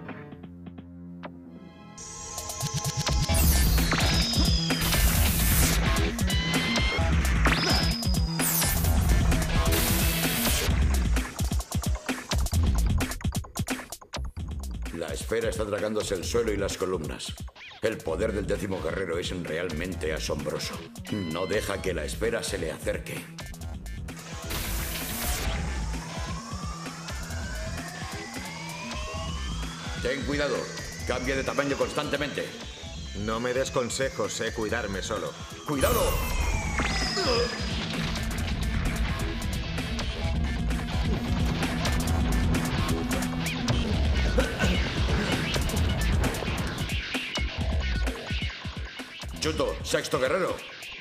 La esfera está tragándose el suelo y las columnas. El poder del 10º guerrero es realmente asombroso. No deja que la esfera se le acerque. Ten cuidado. Cambia de tamaño constantemente. No me des consejos, sé cuidarme solo. ¡Cuidado! Chuto, 6º guerrero.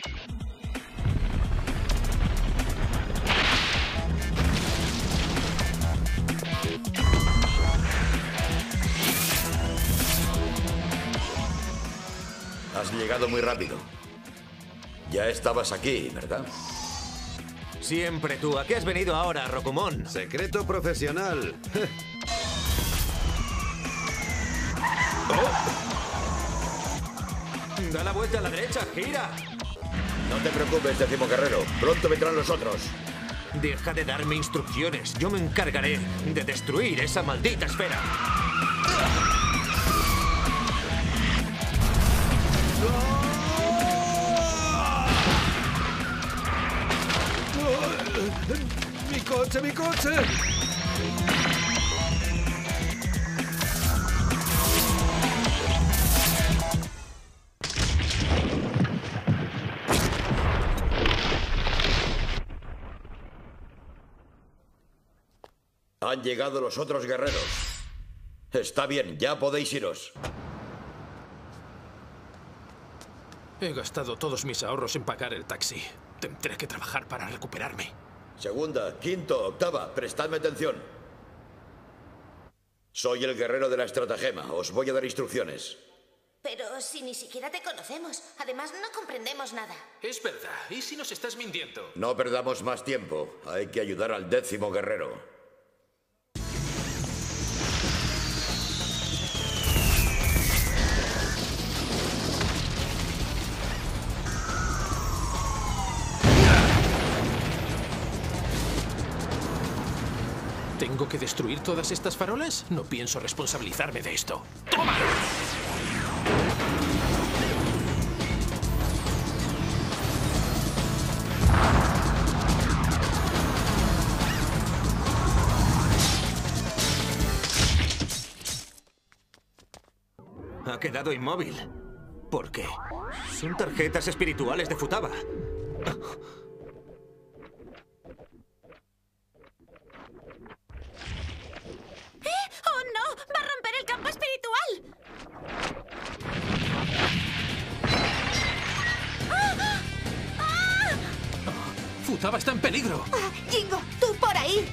Has llegado muy rápido. Ya estabas aquí, ¿verdad? Siempre tú. ¿A qué has venido ahora, Rokumon? Secreto profesional. Da la vuelta a la derecha, gira. No te preocupes, 10º guerrero. Pronto vendrán los otros. Deja de darme instrucciones. Yo me encargaré de destruir esa maldita esfera. ¡Mi coche, mi coche! Han llegado los otros guerreros. Está bien, ya podéis iros. He gastado todos mis ahorros en pagar el taxi. Tendré que trabajar para recuperarme. Segunda, quinto, octava, prestadme atención. Soy el guerrero de la estratagema. Os voy a dar instrucciones. Pero si ni siquiera te conocemos. Además, no comprendemos nada. Es verdad. ¿Y si nos estás mintiendo? No perdamos más tiempo. Hay que ayudar al 10º guerrero. ¿Tengo que destruir todas estas farolas? No pienso responsabilizarme de esto. ¡Toma! Ha quedado inmóvil. ¿Por qué? Son tarjetas espirituales de Futaba. ¡Oh, no! ¡Va a romper el campo espiritual! Futaba está en peligro. Jingo, tú por ahí.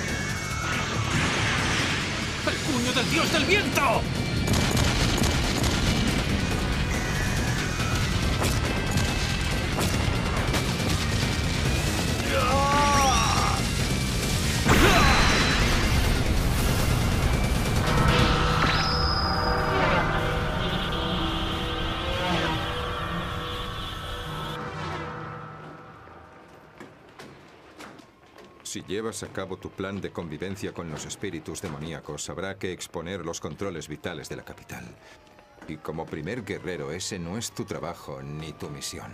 ¡El puño del dios del viento! Si llevas a cabo tu plan de convivencia con los espíritus demoníacos, habrá que exponer los controles vitales de la capital. Y como primer guerrero, ese no es tu trabajo ni tu misión.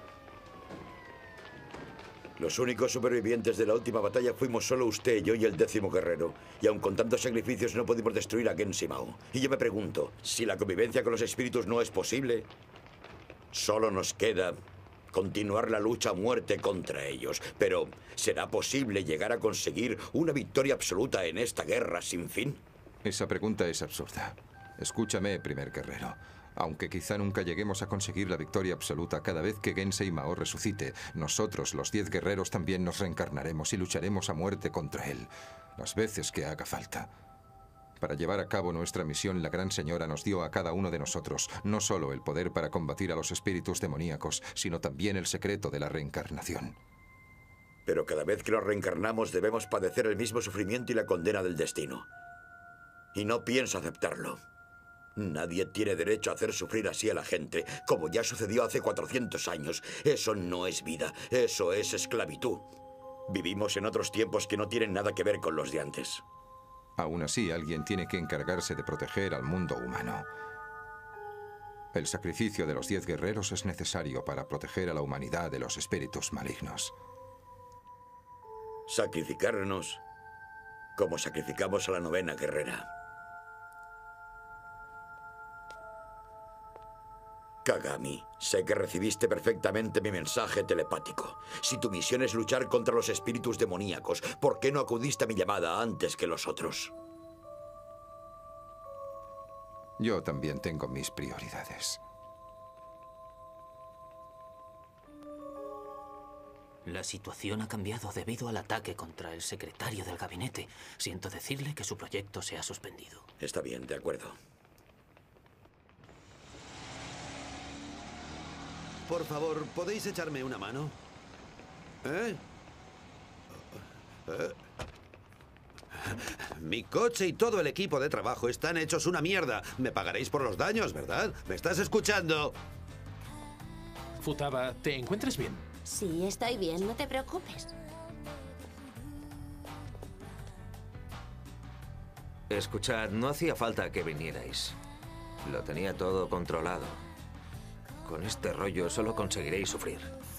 Los únicos supervivientes de la última batalla fuimos solo usted, yo y el 10º guerrero. Y aun con tantos sacrificios no pudimos destruir a Gen Simao. Y yo me pregunto, si la convivencia con los espíritus no es posible, solo nos queda continuar la lucha a muerte contra ellos. Pero, ¿será posible llegar a conseguir una victoria absoluta en esta guerra sin fin? Esa pregunta es absurda. Escúchame, primer guerrero. Aunque quizá nunca lleguemos a conseguir la victoria absoluta, cada vez que Gensei Mao resucite, nosotros, los 10 guerreros, también nos reencarnaremos y lucharemos a muerte contra él, las veces que haga falta. Para llevar a cabo nuestra misión, la Gran Señora nos dio a cada uno de nosotros no solo el poder para combatir a los espíritus demoníacos, sino también el secreto de la reencarnación. Pero cada vez que nos reencarnamos debemos padecer el mismo sufrimiento y la condena del destino. Y no pienso aceptarlo. Nadie tiene derecho a hacer sufrir así a la gente, como ya sucedió hace 400 años. Eso no es vida, eso es esclavitud. Vivimos en otros tiempos que no tienen nada que ver con los de antes. Aún así, alguien tiene que encargarse de proteger al mundo humano. El sacrificio de los 10 guerreros es necesario para proteger a la humanidad de los espíritus malignos. Sacrificarnos como sacrificamos a la 9ª guerrera. Kagami, sé que recibiste perfectamente mi mensaje telepático. Si tu misión es luchar contra los espíritus demoníacos, ¿por qué no acudiste a mi llamada antes que los otros? Yo también tengo mis prioridades. La situación ha cambiado debido al ataque contra el secretario del gabinete. Siento decirle que su proyecto se ha suspendido. Está bien, de acuerdo. Por favor, ¿podéis echarme una mano? Mi coche y todo el equipo de trabajo están hechos una mierda. Me pagaréis por los daños, ¿verdad? ¿Me estás escuchando? Futaba, ¿te encuentras bien? Sí, estoy bien, no te preocupes. Escuchad, no hacía falta que vinierais. Lo tenía todo controlado. Con este rollo solo conseguiréis sufrir.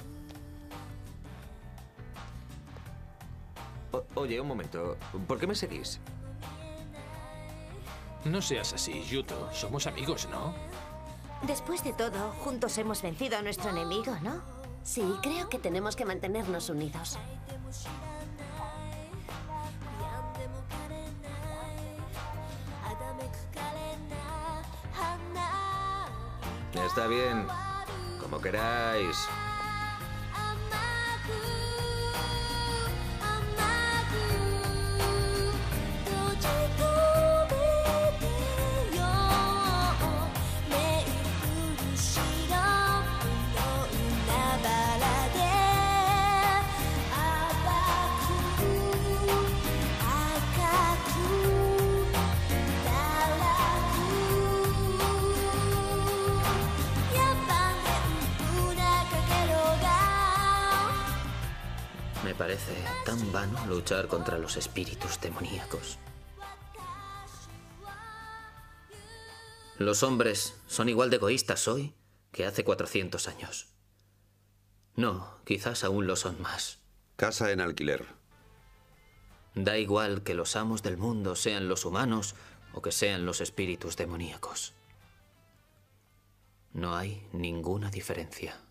Oye, un momento. ¿Por qué me seguís? No seas así, Yuto. Somos amigos, ¿no? Después de todo, juntos hemos vencido a nuestro enemigo, ¿no? Sí, creo que tenemos que mantenernos unidos. Está bien. Como queráis. Me parece tan vano luchar contra los espíritus demoníacos. Los hombres son igual de egoístas hoy que hace 400 años. No, quizás aún lo son más. Casa en alquiler. Da igual que los amos del mundo sean los humanos o que sean los espíritus demoníacos. No hay ninguna diferencia.